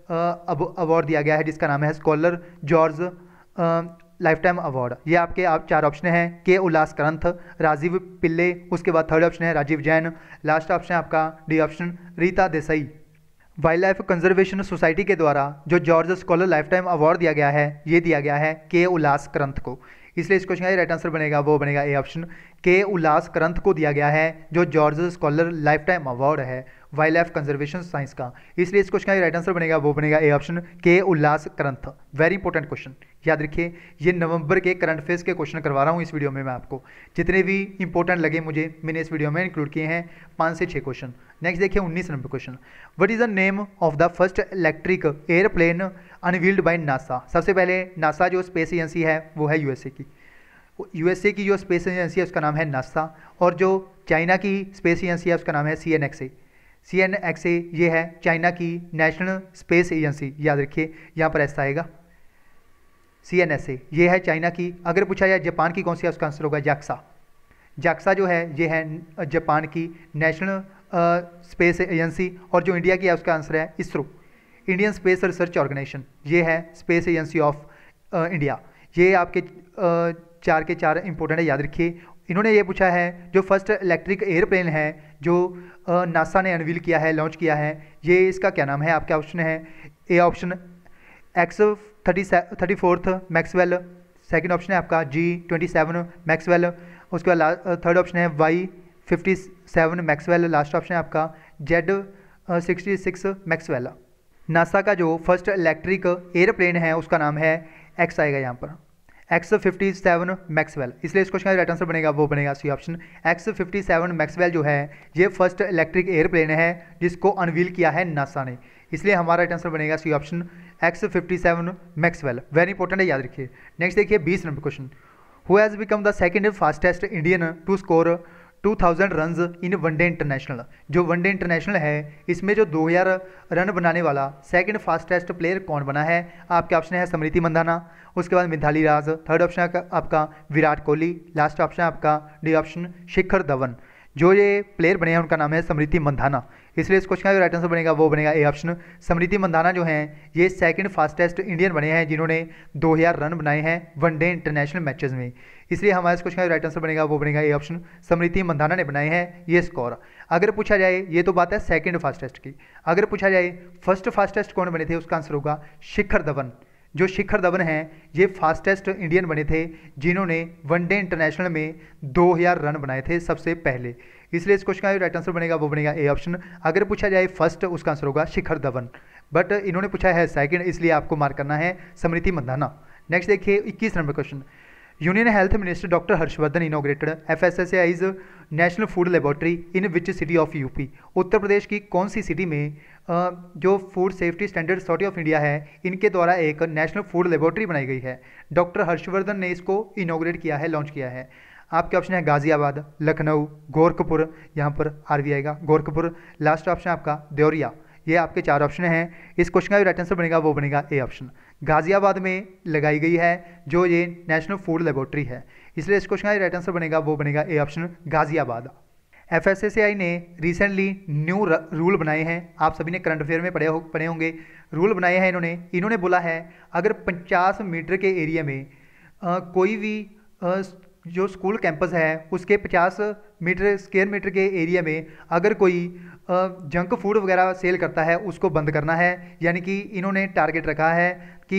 अवार्ड दिया गया है जिसका नाम है Schaller George life time award. ये आपके आप चार ऑप्शन हैं, के उल्लास करंथ, राजीव पिल्ले, उसके बाद थर्ड ऑप्शन है राजीव जैन, लास्ट ऑप्शन है आपका D option Rita Desai. Wild life conservation society के द्वारा जो George Schaller life time award दिया गया है, ये दिया गया है के उल्लास करंत को। इसलिए इस क्वेश्चन का राइट आंसर बनेगा वो बनेगा ए ऑप्शन, के उल्लास करंत को दिया गया है जो George Schaller life time award है वाइल्ड लाइफ कंजर्वेशन साइंस का। इसलिए इस क्वेश्चन का राइट आंसर बनेगा वो बनेगा A option, K Ullas Karanth. Very important question, याद रखिए। ये नवंबर के करंट अफेयर्स के क्वेश्चन करवा रहा हूँ इस वीडियो में मैं आपको। जितने भी इंपॉर्टेंट लगे मुझे मैंने इस वीडियो में इंक्लूड किए हैं, पाँच से छः क्वेश्चन। नेक्स्ट देखिए उन्नीस number question, what is the name of the first electric airplane unveiled by NASA. सबसे पहले नासा जो स्पेस एजेंसी है वो है यूएसए की। यूएसए की जो स्पेस एजेंसी है उसका नाम है नासा, और जो चाइना की स्पेस एजेंसी है उसका नाम है C N X A. C N X A ये है चाइना की नेशनल स्पेस एजेंसी, याद रखिए यहाँ पर ऐसा आएगा सी एन एस ए, ये है चाइना की। अगर पूछा जाए जापान की कौन सी है, उसका आंसर होगा जैक्सा। जैक्सा जो है ये है जापान की नेशनल स्पेस एजेंसी, और जो इंडिया की है उसका आंसर है ISRO, Indian space research organisation. ये है स्पेस एजेंसी ऑफ इंडिया। ये आपके uh, चार के चार इंपॉर्टेंट है, याद रखिए। इन्होंने ये पूछा है जो फर्स्ट इलेक्ट्रिक एयरप्लेन है जो नासा ने अनवील किया है, लॉन्च किया है, ये इसका क्या नाम है। आपके ऑप्शन है A option X thirty thirty fourth Maxwell, second option है आपका जी ट्वेंटी सेवन मैक्सवेल, उसके बाद थर्ड ऑप्शन है Y fifty seven Maxwell, last option है आपका Z sixty six Maxwell. NASA का जो फर्स्ट इलेक्ट्रिक एयरप्लेन है उसका नाम है एक्स आएगा यहाँ पर, एक्स फिफ्टी सेवन मैक्सवेल। इसलिए इस क्वेश्चन का राइट आंसर बनेगा वो बनेगा C option, X fifty seven Maxwell जो है ये फर्स्ट इलेक्ट्रिक एयरप्लेन है जिसको अनवील किया है नासा ने। इसलिए हमारा राइट आंसर बनेगा C option, X fifty seven Maxwell. Very important है, याद रखिए। नेक्स्ट देखिए बीस number question, who has become the second fastest Indian to score two thousand runs in one day international. जो वनडे इंटरनेशनल है इसमें जो दो हज़ार रन बनाने वाला सेकंड फास्टेस्ट प्लेयर कौन बना है। आपके ऑप्शन है स्मृति मंधाना, उसके बाद मिथाली राज, थर्ड ऑप्शन है आपका विराट कोहली, लास्ट ऑप्शन है आपका डी ऑप्शन शिखर धवन। जो ये प्लेयर बने हैं उनका नाम है स्मृति मंधाना। इसलिए इस क्वेश्चन का जो राइट आंसर बनेगा वो बनेगा ए ऑप्शन, स्मृति मंधाना जो हैं ये सेकंड फास्टेस्ट इंडियन बने हैं जिन्होंने दो हज़ार रन बनाए हैं वनडे इंटरनेशनल मैचेस में। इसलिए हमारे इस क्वेश्चन का राइट आंसर बनेगा वो बनेगा ए ऑप्शन, स्मृति मंधाना ने बनाए हैं ये स्कोर। अगर पूछा जाए, ये तो बात है सेकंड फास्टेस्ट की, अगर पूछा जाए फर्स्ट फास्टेस्ट कौन बने थे, उसका आंसर होगा शिखर धवन। जो शिखर धवन हैं ये फास्टेस्ट इंडियन बने थे जिन्होंने वनडे इंटरनेशनल में दो हज़ार रन बनाए थे सबसे पहले। इसलिए इस क्वेश्चन का राइट आंसर बनेगा वो बनेगा ए ऑप्शन। अगर पूछा जाए फर्स्ट, उसका आंसर होगा शिखर धवन, बट इन्होंने पूछा है सेकंड, इसलिए आपको मार्क करना है स्मृति मंधाना। नेक्स्ट देखिए इक्कीस number question, union health minister doctor Harshvardhan inaugurated F S S A I's national food laboratory in which city of UP. Uttar Pradesh की कौन सी सिटी में जो food safety standard authority of India है इनके द्वारा एक नेशनल फूड लेबोरेटरी बनाई गई है। डॉक्टर हर्षवर्धन ने इसको इनोग्रेट किया है, लॉन्च किया है। आपके ऑप्शन है गाजियाबाद, लखनऊ, गोरखपुर, यहाँ पर आर वी आएगा गोरखपुर, लास्ट ऑप्शन आपका देवरिया। ये आपके चार ऑप्शन हैं। इस क्वेश्चन का राइट आंसर बनेगा वो बनेगा ए ऑप्शन, गाजियाबाद में लगाई गई है जो ये नेशनल फूड लेबोरेटरी है। इसलिए इस क्वेश्चन का राइट आंसर बनेगा वो बनेगा A option, Ghaziabad. F S S A I ने रिसेंटली न्यू रूल बनाए हैं, आप सभी ने करंट अफेयर में पढ़े हो पढ़े होंगे। रूल बनाए हैं इन्होंने इन्होंने बोला है अगर पचास मीटर के एरिया में आ, कोई भी आ, जो स्कूल कैंपस है उसके पचास मीटर स्क्वायर मीटर के एरिया में अगर कोई जंक फूड वगैरह सेल करता है उसको बंद करना है। यानी कि इन्होंने टारगेट रखा है कि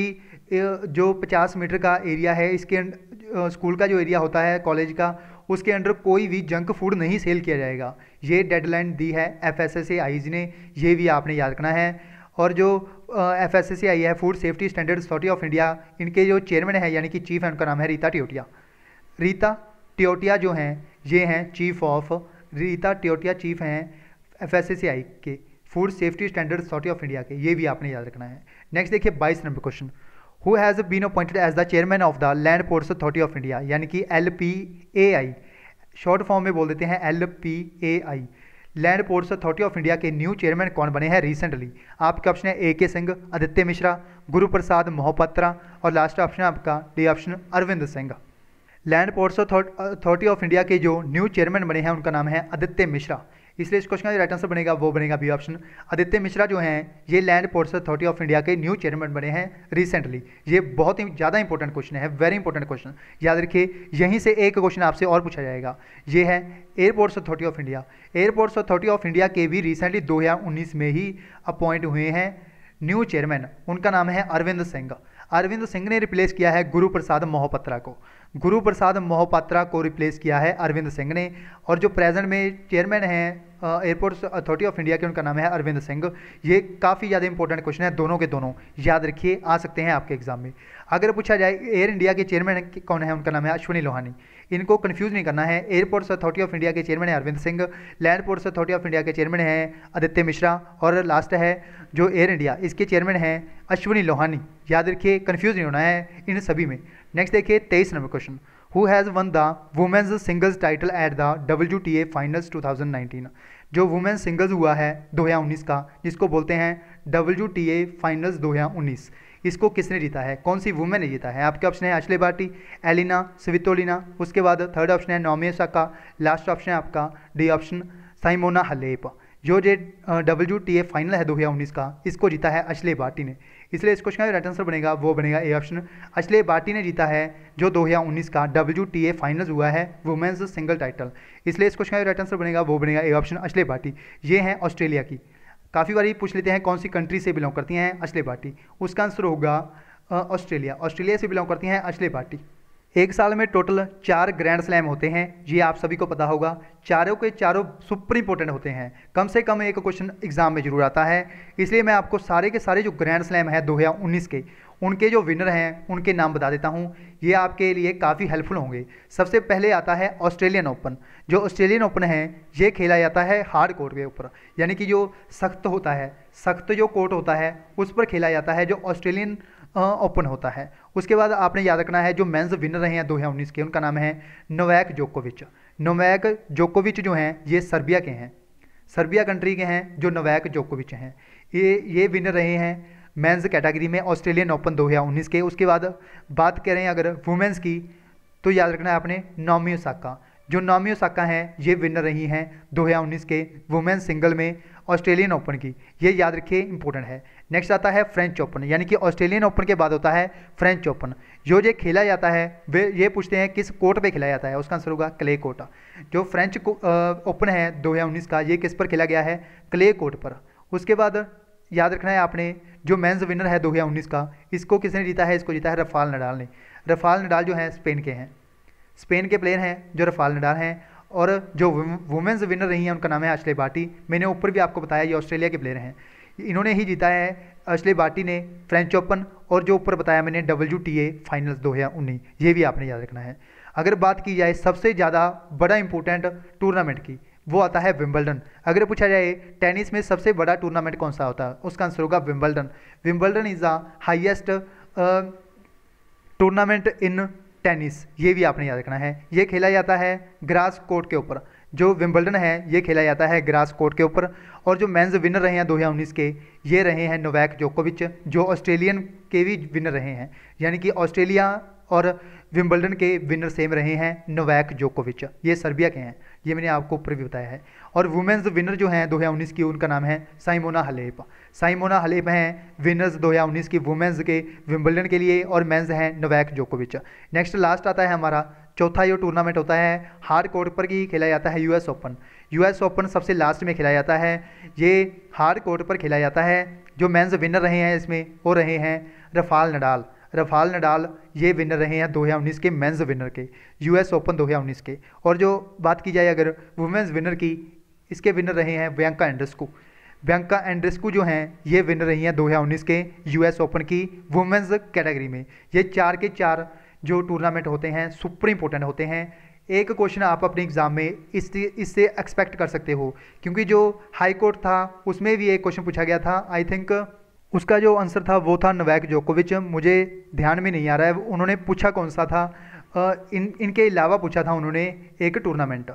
जो पचास मीटर का एरिया है इसके स्कूल का जो एरिया होता है कॉलेज का, उसके अंडर कोई भी जंक फूड नहीं सेल किया जाएगा। ये डेडलाइन दी है F S S A I's ने, ये भी आपने याद रखना है। और जो F S S A I है food safety standard authority of India, इनके जो चेयरमैन है यानी कि चीफ है उनका नाम है रीता टियोटिया। रीता टियोटिया जो हैं ये हैं chief of, Rita Teotia chief हैं F S S A I के food safety standard authority of India के, ये भी आपने याद रखना है। नेक्स्ट देखिए बाईस number question, who has been appointed as the chairman of the land ports authority of India, यानी कि L P A I, short form में बोल देते हैं L P A I. Land ports authority of India के new chairman कौन बने हैं रिसेंटली। आपके ऑप्शन है ए के सिंह, आदित्य मिश्रा, गुरु प्रसाद मोहपत्रा, और लास्ट ऑप्शन आपका D option Arvind Singh. Land ports authority of India के जो न्यू चेयरमैन बने हैं उनका नाम है आदित्य मिश्रा। इसलिए इस क्वेश्चन का जो राइट आंसर बनेगा वो बनेगा बी ऑप्शन। आदित्य मिश्रा जो हैं ये land ports authority of India के न्यू चेयरमैन बने हैं रिसेंटली। ये बहुत ही ज़्यादा इंपॉर्टेंट क्वेश्चन है, वेरी इंपॉर्टेंट क्वेश्चन, याद रखिए। यहीं से एक क्वेश्चन आपसे और पूछा जाएगा, ये है airports authority of India. Airports authority of India के भी रिसेंटली दो हज़ार उन्नीस में ही अपॉइंट हुए हैं न्यू चेयरमैन। उनका नाम है अरविंद सिंह। अरविंद सिंह ने रिप्लेस किया है गुरु प्रसाद मोहपात्रा को। गुरु प्रसाद मोहपात्रा को रिप्लेस किया है अरविंद सिंह ने। और जो प्रेजेंट में चेयरमैन हैं एयरपोर्ट्स अथॉरिटी ऑफ इंडिया के, उनका नाम है अरविंद सिंह। ये काफ़ी ज़्यादा इंपॉर्टेंट क्वेश्चन है, दोनों के दोनों याद रखिए, आ सकते हैं आपके एग्जाम में। अगर पूछा जाए एयर इंडिया के चेयरमैन कौन है, उनका नाम है अश्विनी लोहानी। इनको कंफ्यूज नहीं करना है। एयरपोर्ट्स अथॉरिटी ऑफ इंडिया के चेयरमैन है Arvind Singh, land ports authority of India के चेयरमैन हैं आदित्य मिश्रा, और लास्ट है जो एयर इंडिया, इसके चेयरमैन हैं अश्विनी लोहानी। याद रखिए, कंफ्यूज नहीं होना है इन सभी में। नेक्स्ट देखिए तेईस number question, who has won the women's singles title at the W T A finals two thousand nineteen. जो वुमेन्स सिंगल्स हुआ है दो हज़ार उन्नीस का, जिसको बोलते हैं डब्ल्यू टी ए फाइनल्स दो हज़ार उन्नीस, इसको किसने जीता है, कौन सी वुमेन ने जीता है? आपके ऑप्शन है अश्ले बार्टी, एलिना स्वितोलिना, उसके बाद थर्ड ऑप्शन है नाओमी ओसाका, लास्ट ऑप्शन है आपका डी ऑप्शन साइमोना हालेप। जो J W T A final है दो हज़ार उन्नीस का, इसको जीता है अश्ले बार्टी ने। इसलिए इस क्वेश्चन का राइट आंसर बनेगा वो बनेगा ए ऑप्शन। अश्ले बार्टी ने जीता है जो दो हज़ार उन्नीस का डब्ल्यू टी ए फाइनल्स हुआ है वुमेन्स सिंगल टाइटल। इसलिए इस क्वेश्चन का राइट आंसर बनेगा वो बनेगा ए ऑप्शन अश्ले बार्टी। ये हैं ऑस्ट्रेलिया की। काफ़ी बार पूछ लेते हैं कौन सी कंट्री से बिलोंग करती हैं अश्ले बार्टी, उसका आंसर होगा ऑस्ट्रेलिया। ऑस्ट्रेलिया से बिलोंग करती हैं अश्ले बार्टी। एक साल में टोटल चार ग्रैंड स्लैम होते हैं, ये आप सभी को पता होगा। चारों के चारों सुपर इंपॉर्टेंट होते हैं, कम से कम एक क्वेश्चन एग्जाम में जरूर आता है। इसलिए मैं आपको सारे के सारे जो ग्रैंड स्लैम है दो हज़ार उन्नीस के, उनके जो विनर हैं उनके नाम बता देता हूँ, ये आपके लिए काफ़ी हेल्पफुल होंगे। सबसे पहले आता है ऑस्ट्रेलियन ओपन। जो ऑस्ट्रेलियन ओपन है ये खेला जाता है हार्ड कोर्ट के ऊपर, यानी कि जो सख्त होता है, सख्त जो कोर्ट होता है उस पर खेला जाता है, जो ऑस्ट्रेलियन ओपन होता है। उसके बाद आपने याद रखना है जो मेंस विनर रहे हैं दो हज़ार उन्नीस के, उनका नाम है नोवाक जोकोविच। नोवाक जोकोविच जो हैं ये सर्बिया के हैं, सर्बिया कंट्री के हैं जो नोवाक जोकोविच हैं। ये ये विनर रहे हैं मेंस कैटेगरी में ऑस्ट्रेलियन ओपन दो हज़ार उन्नीस के। उसके बाद बात करें अगर वुमेंस की, तो याद रखना है आपने नाओमी ओसाका। जो नाओमी ओसाका हैं ये विनर रही हैं दो हज़ार उन्नीस के वुमेन्स सिंगल में ऑस्ट्रेलियन ओपन की, ये याद रखिए इंपॉर्टेंट है। नेक्स्ट आता है फ्रेंच ओपन, यानी कि ऑस्ट्रेलियन ओपन के बाद होता है फ्रेंच ओपन। जो ये खेला जाता है वे ये पूछते हैं किस कोर्ट पे खेला जाता है, उसका आंसर होगा क्ले कोर्ट। जो फ्रेंच ओपन है दो हज़ार उन्नीस का, ये किस पर खेला गया है, क्ले कोर्ट पर। उसके बाद याद रखना है आपने जो मेंस विनर है दो हज़ार उन्नीस का, इसको किसने जीता है, इसको जीता है रफाल नडाल ने। रफाल नडाल जो है स्पेन के हैं, स्पेन के प्लेयर हैं जो रफाल नडाल हैं। और जो वुमेन्स विनर रही हैं उनका नाम है अश्ले बार्टी। मैंने ऊपर भी आपको बताया ये ऑस्ट्रेलिया के प्लेयर हैं, इन्होंने ही जीता है अश्ले बार्टी ने फ्रेंच ओपन, और जो ऊपर बताया मैंने डब्ल्यू टी ए फाइनल्स दो हज़ार उन्नीस, ये भी आपने याद रखना है। अगर बात की जाए सबसे ज़्यादा बड़ा इंपॉर्टेंट टूर्नामेंट की, वो आता है विंबलडन। अगर पूछा जाए टेनिस में सबसे बड़ा टूर्नामेंट कौन सा होता है, उसका आंसर होगा Wimbledon. Wimbledon is the highest tournament in tennis, ये भी आपने याद रखना है। ये खेला जाता है ग्रास कोर्ट के ऊपर। जो विंबलडन है ये खेला जाता है ग्रास कोर्ट के ऊपर। और जो मेंस विनर रहे हैं दो हज़ार उन्नीस के, ये रहे हैं नोवाक जोकोविच, जो ऑस्ट्रेलियन के भी विनर रहे हैं, यानी कि ऑस्ट्रेलिया और विंबलडन के विनर सेम रहे हैं नोवाक जोकोविच, ये सर्बिया के हैं, ये मैंने आपको ऊपर भी बताया है। और वुमेन्स विनर जो हैं दो हज़ार उन्नीस की, उनका नाम है साइमोना हालेप। साइमोना हालेप हैं विनर्स दो हज़ार उन्नीस की वुमेन्स के विंबलडन के लिए, और मेंस हैं नोवाक जोकोविच। नेक्स्ट लास्ट आता है हमारा चौथा जो टूर्नामेंट होता है हार्ड कोर्ट पर ही खेला जाता है यूएस ओपन। यूएस ओपन सबसे लास्ट में खेला जाता है, ये हार्ड कोर्ट पर खेला जाता है। जो मेंस विनर रहे हैं इसमें वो रहे हैं रफाल नडाल। रफाल नडाल ये विनर रहे हैं दो हज़ार उन्नीस के मेंस विनर के, यूएस ओपन दो हज़ार उन्नीस के। और जो बात की जाए अगर वुमेन्स विनर की, इसके विनर रहे हैं बियांका एंड्रेस्कू। बियांका एंड्रेस्कू जो हैं ये विनर रही हैं दो हज़ार उन्नीस के यूएस ओपन की वुमेन्स कैटेगरी में। ये चार के चार जो टूर्नामेंट होते हैं सुपर इंपॉर्टेंट होते हैं। एक क्वेश्चन आप अपने एग्जाम में इससे इससे एक्सपेक्ट कर सकते हो, क्योंकि जो हाई कोर्ट था उसमें भी एक क्वेश्चन पूछा गया था, आई थिंक उसका जो आंसर था वो था नोवाक जोकोविच। मुझे ध्यान में नहीं आ रहा है उन्होंने पूछा कौन सा था, इन इनके अलावा पूछा था उन्होंने एक टूर्नामेंट,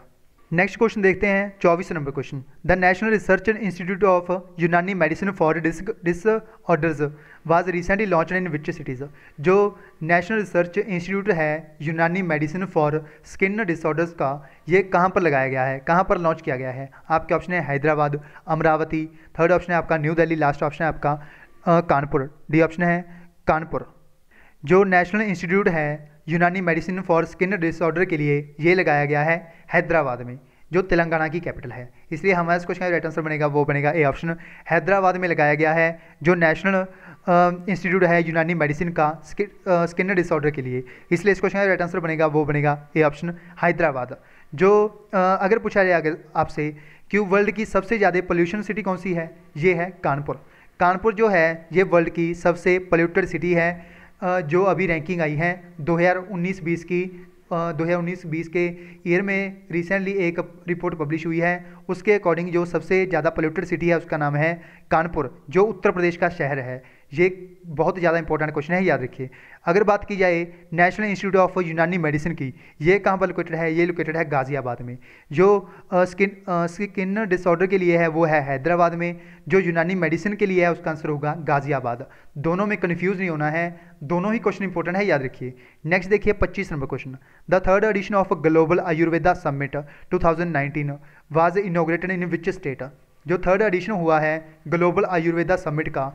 नेक्स्ट क्वेश्चन देखते हैं चौबीस number question. The National Research Institute of Unani Medicine for disorders was recently launch in which cities. जो नेशनल रिसर्च इंस्टीट्यूट है Unani Medicine for skin disorders का, ये कहाँ पर लगाया गया है, कहाँ पर लॉन्च किया गया है? आपके ऑप्शन है हैदराबाद, अमरावती, थर्ड ऑप्शन है आपका न्यू दिल्ली, लास्ट ऑप्शन है आपका अ, कानपुर। डी ऑप्शन है कानपुर। जो नेशनल इंस्टीट्यूट है Unani Medicine for skin disorder के लिए, ये लगाया गया है हैदराबाद में, जो तेलंगाना की कैपिटल है। इसलिए हमारा इस क्वेश्चन का राइट आंसर बनेगा वो बनेगा ए ऑप्शन, हैदराबाद में लगाया गया है जो नेशनल इंस्टीट्यूट है यूनानी मेडिसिन का स्किन डिसऑर्डर के लिए। इसलिए इस क्वेश्चन का राइट आंसर बनेगा वो बनेगा ए ऑप्शन, हैदराबाद। जो अ, अगर पूछा जाए अगर आपसे कि वर्ल्ड की सबसे ज़्यादा पोल्यूशन सिटी कौन सी है, ये है कानपुर। कानपुर जो है ये वर्ल्ड की सबसे पोल्यूटेड सिटी है। अ, जो अभी रैंकिंग आई है दो हज़ार उन्नीस बीस की, दो हज़ार उन्नीस बीस के ईयर में रिसेंटली एक रिपोर्ट पब्लिश हुई है, उसके अकॉर्डिंग जो सबसे ज़्यादा पोल्यूटेड सिटी है उसका नाम है कानपुर, जो उत्तर प्रदेश का शहर है। ये बहुत ज़्यादा इंपॉर्टेंट क्वेश्चन है, याद रखिए। अगर बात की जाए National Institute of Unani Medicine की, ये कहाँ पर लोकेटेड है? ये लोकेटेड है गाज़ियाबाद में। जो स्किन स्किन डिसऑर्डर के लिए है वो है हैदराबाद में, जो यूनानी मेडिसिन के लिए है उसका आंसर होगा गाज़ियाबाद। दोनों में कन्फ्यूज़ नहीं होना है, दोनों ही क्वेश्चन इंपॉर्टेंट है, याद रखिए। नेक्स्ट देखिए पच्चीस number question. The third edition of Global Ayurveda Summit two thousand nineteen was inaugurated in which state. जो थर्ड एडिशन हुआ है ग्लोबल आयुर्वेदा समिट का,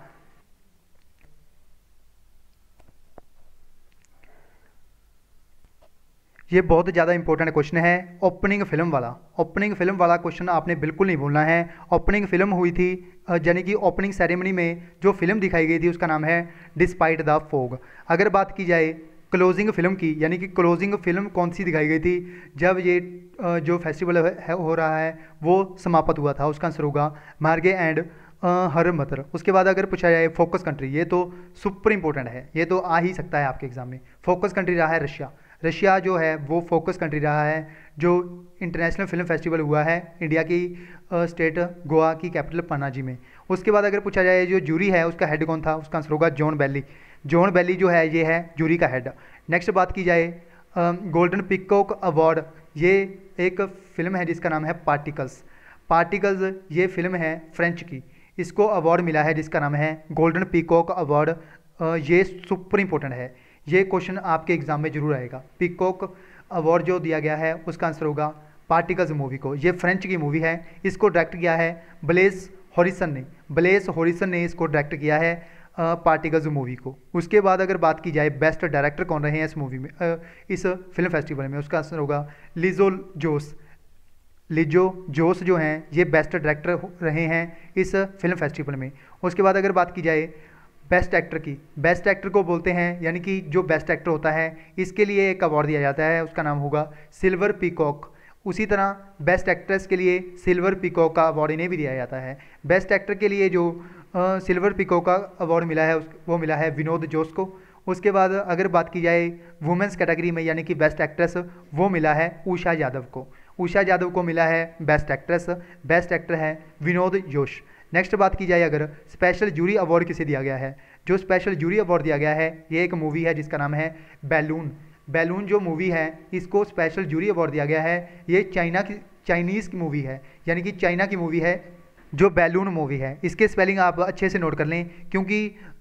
ये बहुत ज़्यादा इंपॉर्टेंट क्वेश्चन है, ओपनिंग फिल्म वाला। ओपनिंग फिल्म वाला क्वेश्चन आपने बिल्कुल नहीं भूलना है। ओपनिंग फिल्म हुई थी, यानी कि ओपनिंग सेरेमनी में जो फिल्म दिखाई गई थी उसका नाम है डिस्पाइट द फोग। अगर बात की जाए क्लोजिंग फिल्म की, यानी कि क्लोजिंग फिल्म कौन सी दिखाई गई थी जब ये जो फेस्टिवल है हो रहा है वो समाप्त हुआ था, उसका आंसर होगा मार्गे एंड हर मतर। उसके बाद अगर पूछा जाए फोकस कंट्री, ये तो सुपर इंपॉर्टेंट है, ये तो आ ही सकता है आपके एग्जाम में। फोकस कंट्री रहा है रशिया। रशिया जो है वो फोकस कंट्री रहा है। जो इंटरनेशनल फिल्म फेस्टिवल हुआ है इंडिया की स्टेट गोवा की कैपिटल पनाजी में। उसके बाद अगर पूछा जाए जो जूरी है उसका हेड कौन था, उसका आंसर होगा जॉन बेली। जॉन बेली जो है ये है जूरी का हेड। नेक्स्ट बात की जाए गोल्डन पिकॉक अवार्ड, ये एक फिल्म है जिसका नाम है पार्टिकल्स। पार्टिकल्स ये फिल्म है फ्रेंच की, इसको अवार्ड मिला है जिसका नाम है गोल्डन पिकॉक अवार्ड। ये सुपर इंपॉर्टेंट है, ये क्वेश्चन आपके एग्जाम में जरूर आएगा। पिकॉक अवार्ड जो दिया गया है उसका आंसर होगा पार्टिकल्स मूवी को। ये फ्रेंच की मूवी है, इसको डायरेक्ट किया है ब्लेस हॉरिसन ने। ब्लेस हॉरिसन ने इसको डायरेक्ट किया है पार्टिकल्स मूवी को। उसके बाद अगर बात की जाए बेस्ट डायरेक्टर कौन रहे हैं इस मूवी में, आ, इस फिल्म फेस्टिवल में, उसका आंसर होगा लिजो जोस। लिजो जोस जो हैं ये बेस्ट डायरेक्टर रहे हैं इस फिल्म फेस्टिवल में। उसके बाद अगर बात की जाए बेस्ट एक्टर की, बेस्ट एक्टर को बोलते हैं, यानी कि जो बेस्ट एक्टर होता है इसके लिए एक अवार्ड दिया जाता है, उसका नाम होगा सिल्वर पीकॉक। उसी तरह बेस्ट एक्ट्रेस के लिए सिल्वर पीकॉक का अवार्ड इन्हें भी दिया जाता है। बेस्ट एक्टर के लिए जो आ, सिल्वर पीकॉक का अवार्ड मिला है उस, वो मिला है विनोद जोश को। उसके बाद अगर बात की जाए वुमेंस कैटेगरी में, यानी कि बेस्ट एक्ट्रेस, वो मिला है उषा यादव को। उषा यादव को मिला है बेस्ट एक्ट्रेस, बेस्ट एक्टर है विनोद जोश। नेक्स्ट बात की जाए अगर स्पेशल जूरी अवार्ड किसे दिया गया है, जो स्पेशल जूरी अवार्ड दिया गया है ये एक मूवी है जिसका नाम है बैलून। बैलून जो मूवी है इसको स्पेशल जूरी अवार्ड दिया गया है। ये चाइना की चाइनीज़ की मूवी है, यानी कि चाइना की मूवी है जो बैलून मूवी है। इसके स्पेलिंग आप अच्छे से नोट कर लें, क्योंकि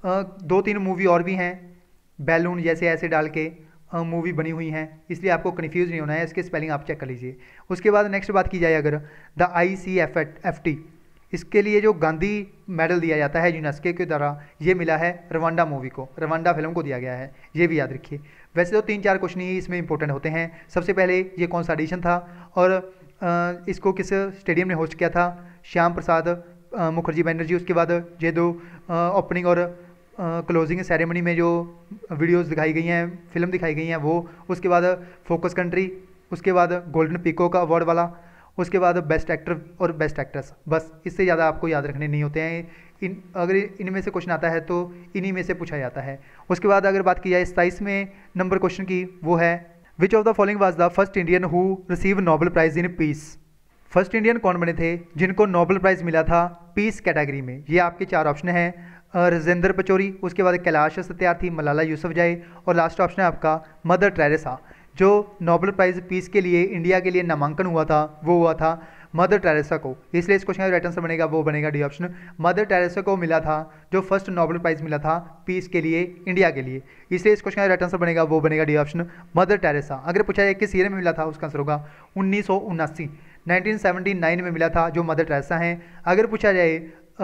दो तीन मूवी और भी हैं बैलून जैसे ऐसे डाल के मूवी बनी हुई हैं, इसलिए आपको कन्फ्यूज़ नहीं होना है, इसके स्पेलिंग आप चेक कर लीजिए। उसके बाद नेक्स्ट बात की जाए अगर the I C F F T, इसके लिए जो गांधी मेडल दिया जाता है यूनेस्को के द्वारा, ये मिला है रवांडा मूवी को, रवांडा फिल्म को दिया गया है, ये भी याद रखिए। वैसे तो तीन चार क्वेश्चन ही इसमें इंपॉर्टेंट होते हैं। सबसे पहले ये कौन सा एडिशन था और इसको किस स्टेडियम ने होस्ट किया था, श्याम प्रसाद मुखर्जी बैनर्जी। उसके बाद ये दो ओपनिंग और क्लोजिंग सेरेमनी में जो वीडियोस दिखाई गई हैं, फिल्म दिखाई गई हैं वो। उसके बाद फोकस कंट्री, उसके बाद गोल्डन पिको का अवार्ड वाला, उसके बाद बेस्ट एक्टर और बेस्ट एक्ट्रेस। बस इससे ज़्यादा आपको याद रखने नहीं होते हैं। इन अगर इनमें से क्वेश्चन आता है तो इन्हीं में से पूछा जाता है। उसके बाद अगर बात की जाए सताईसवें नंबर क्वेश्चन की, वो है which of the following was the first Indian who receive Nobel prize in peace. First Indian कौन बने थे जिनको नोबेल प्राइज मिला था पीस कैटेगरी में? ये आपके चार ऑप्शन हैं, राजेंद्र पचौरी, उसके बाद कैलाश सत्यार्थी, मलाला यूसुफजई और लास्ट ऑप्शन है आपका मदर टेरेसा। जो नोबेल प्राइज़ पीस के लिए इंडिया के लिए नामांकन हुआ था वो हुआ था मदर टेरेसा को, इसलिए इस क्वेश्चन का राइट आंसर बनेगा वो बनेगा डी ऑप्शन। मदर टेरेसा को मिला था जो फर्स्ट नोबेल प्राइज़ मिला था पीस के लिए इंडिया के लिए, इसलिए इस क्वेश्चन का राइट आंसर बनेगा वो बनेगा डी ऑप्शन मदर टेरेसा। अगर पूछा जाए किस ईयर में मिला था, उसका आंसर होगा उन्नीस सौ उनासी नाइनटीन सेवेंटी नाइन में मिला था जो मदर टेरेसा हैं। अगर पूछा जाए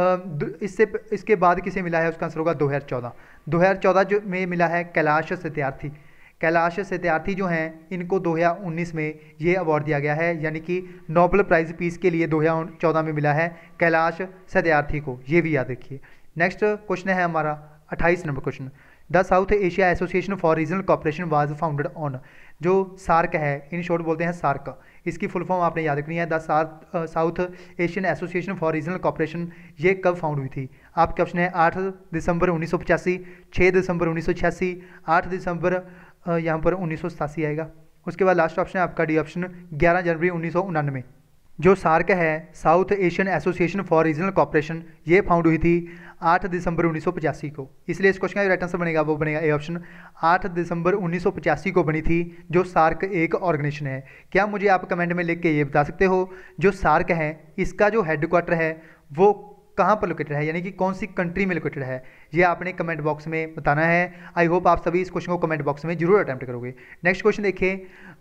इससे इसके बाद किसे मिला है, उसका आंसर होगा दो हज़ार चौदह दो हज़ार चौदह जो में मिला है कैलाश सत्यार्थी। कैलाश सत्यार्थी जो हैं इनको दो हज़ार उन्नीस में ये अवार्ड दिया गया है, यानी कि नोबेल प्राइज़ पीस के लिए दो हज़ार चौदह में मिला है कैलाश सत्यार्थी को, ये भी याद रखिए। नेक्स्ट क्वेश्चन है हमारा अट्ठाईस number question. The South Asia Association for Regional Cooperation was founded on, जो सार्क है, इन शॉर्ट बोलते हैं सार्क, इसकी फुल फॉर्म आपने याद रखनी है। The South Asian Association for Regional Cooperation ये कब फाउंड हुई थी? आपके ऑप्शन है आठ दिसंबर उन्नीस सौ पचासी, छः दिसंबर उन्नीस सौ छियासी, आठ दिसंबर यहाँ पर उन्नीस सौ सतासी आएगा। उसके बाद लास्ट ऑप्शन है आपका डी ऑप्शन ग्यारह जनवरी उन्नीस सौ उन्नानवे। जो सार्क है South Asian Association for Regional Cooperation ये फाउंड हुई थी आठ दिसंबर उन्नीस सौ पचासी को, इसलिए इस क्वेश्चन का राइट आंसर बनेगा वो बनेगा ए ऑप्शन। आठ दिसंबर उन्नीस सौ पचासी को बनी थी जो सार्क एक ऑर्गेनाइजेशन है। क्या मुझे आप कमेंट में लिख के ये बता सकते हो जो सार्क है इसका जो हेडक्वार्टर है वो कहाँ पर लोकेटेड है, यानी कि कौन सी कंट्री में लोकेटेड है, ये आपने कमेंट बॉक्स में बताना है। आई होप आप सभी इस क्वेश्चन को कमेंट बॉक्स में जरूर अटेम्प्ट करोगे। नेक्स्ट क्वेश्चन देखिए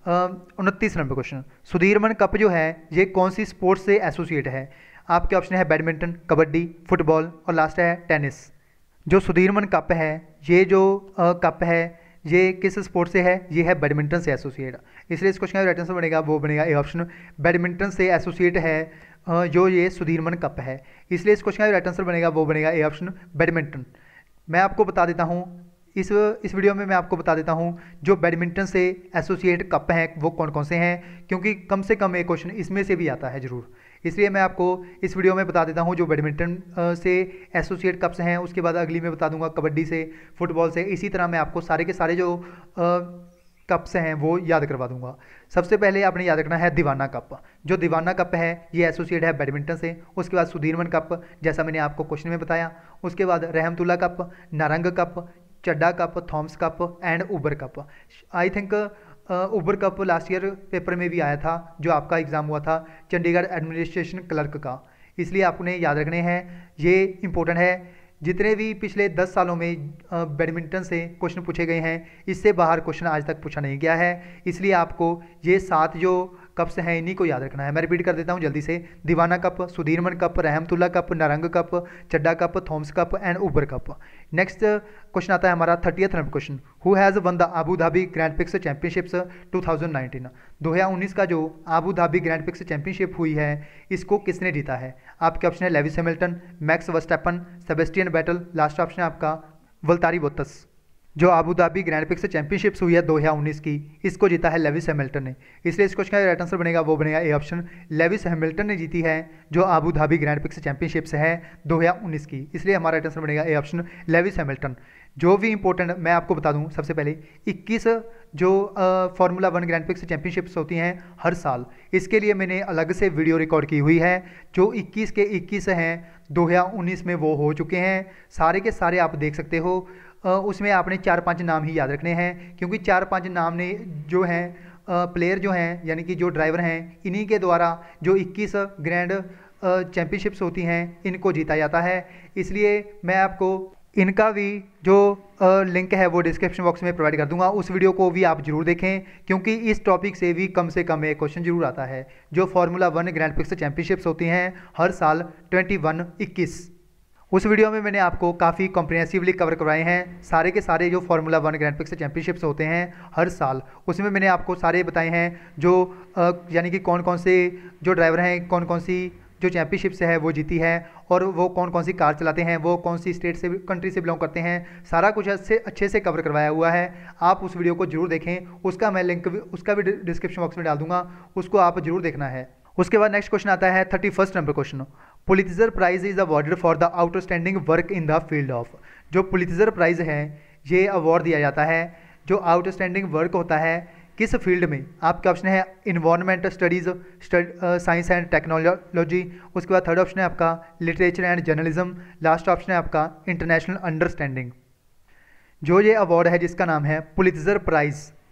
उनतीस नंबर क्वेश्चन। सुधीरमन कप जो है ये कौन सी स्पोर्ट्स से एसोसिएट है? आपके ऑप्शन है बैडमिंटन, कबड्डी, फुटबॉल और लास्ट है टेनिस। जो सुधीरमन कप है ये जो कप है ये किस स्पोर्ट से है? ये है बैडमिंटन से एसोसिएट, इसलिए इस क्वेश्चन का राइट आंसर बनेगा वो बनेगा ए ऑप्शन। बैडमिंटन से एसोसिएट है जो ये सुधीरमन कप है, इसलिए इस क्वेश्चन का राइट आंसर बनेगा वो बनेगा ए ऑप्शन बैडमिंटन। मैं आपको बता देता हूँ इस इस वीडियो में मैं आपको बता देता हूँ जो बैडमिंटन से एसोसिएट कप हैं वो कौन कौन से हैं, क्योंकि कम से कम एक क्वेश्चन इसमें से भी आता है ज़रूर, इसलिए मैं आपको इस वीडियो में बता देता हूँ जो बैडमिंटन से एसोसिएट कप्स हैं। उसके बाद अगली में बता दूंगा कबड्डी से, फुटबॉल से, इसी तरह मैं आपको सारे के सारे जो कप्स हैं वो याद करवा दूंगा। सबसे पहले आपने याद रखना है दीवाना कप। जो दीवाना कप है ये एसोसिएट है बैडमिंटन से। उसके बाद सुधीरमन कप जैसा मैंने आपको क्वेश्चन में बताया। उसके बाद Rahmatullah Cup, Narang Cup, Chadha Cup, Thomas Cup and Uber Cup. I think Uber Cup last year paper में भी आया था जो आपका एग्ज़ाम हुआ था चंडीगढ़ एडमिनिस्ट्रेशन क्लर्क का, इसलिए आपने याद रखने हैं, ये इंपॉर्टेंट है। जितने भी पिछले दस सालों में बैडमिंटन से क्वेश्चन पूछे गए हैं इससे बाहर क्वेश्चन आज तक पूछा नहीं गया है, इसलिए आपको ये सात जो कप्स हैं इन्हीं को याद रखना है। मैं रिपीट कर देता हूँ जल्दी से। Diwana Cup, Sudirman Cup, Rahmatullah Cup, Narang Cup, Chadha Cup, Thomas Cup and Uber Cup. Next question आता है हमारा thirtieth number question. Who has won the Abu Dhabi Grand Prix championships two thousand nineteen. दो हज़ार उन्नीस का जो Abu Dhabi Grand Prix championship हुई है इसको किसने जीता है? आपके ऑप्शन है Lewis Hamilton, Max Verstappen, Sebastian Vettel, last option है आपका वल्तारी बोत्तस। जो Abu Dhabi Grand Prix championships हुई है दो हज़ार उन्नीस की, इसको जीता है लेविस हैमिल्टन ने, इसलिए इस क्वेश्चन का राइट आंसर बनेगा वो बनेगा ए ऑप्शन। लेविस हैमिल्टन ने जीती है जो Abu Dhabi Grand Prix championships है दो हज़ार उन्नीस की, इसलिए हमारा राइट आंसर बनेगा ए ऑप्शन लेविस हैमिल्टन। जो भी इंपॉर्टेंट मैं आपको बता दूं, सबसे पहले इक्कीस जो Formula One Grand Prix championships होती हैं हर साल, इसके लिए मैंने अलग से वीडियो रिकॉर्ड की हुई है। जो इक्कीस के इक्कीस हैं दो हज़ार उन्नीस में वो हो चुके हैं, सारे के सारे आप देख सकते हो। उसमें आपने चार पांच नाम ही याद रखने हैं, क्योंकि चार पांच नाम ने जो हैं प्लेयर जो हैं यानी कि जो ड्राइवर हैं इन्हीं के द्वारा जो इक्कीस ग्रैंड चैंपियनशिप्स होती हैं इनको जीता जाता है। इसलिए मैं आपको इनका भी जो लिंक है वो डिस्क्रिप्शन बॉक्स में प्रोवाइड कर दूंगा, उस वीडियो को भी आप जरूर देखें, क्योंकि इस टॉपिक से भी कम से कम एक क्वेश्चन जरूर आता है। जो Formula One Grand Prix championships होती हैं हर साल ट्वेंटी वन इक्कीस, उस वीडियो में मैंने आपको काफ़ी कॉम्प्रिहेंसिवली कवर करवाए हैं सारे के सारे जो Formula One Grand Prix championships होते हैं हर साल। उसमें मैंने आपको सारे बताए हैं जो यानी कि कौन कौन से जो ड्राइवर हैं, कौन कौन सी जो चैंपियनशिप्स है वो जीती है, और वो कौन कौन सी कार चलाते हैं, वो कौन सी स्टेट से कंट्री से बिलोंग करते हैं, सारा कुछ अच्छे अच्छे से कवर करवाया हुआ है। आप उस वीडियो को जरूर देखें, उसका मैं लिंक उसका भी डिस्क्रिप्शन बॉक्स में डाल दूंगा, उसको आप जरूर देखना है। उसके बाद नेक्स्ट क्वेश्चन आता है thirty first number question. Pulitzer prize is awarded for the outstanding work in the field of. जो पुलित्जर प्राइज है ये अवार्ड दिया जाता है जो आउटस्टैंडिंग वर्क होता है किस फील्ड में? आपके ऑप्शन है environment studies, science and technology. उसके बाद थर्ड ऑप्शन है आपका literature and journalism, last option है आपका इंटरनेशनल अंडरस्टैंडिंग। जो ये अवार्ड है जिसका नाम है पुलित्जर प्राइज़,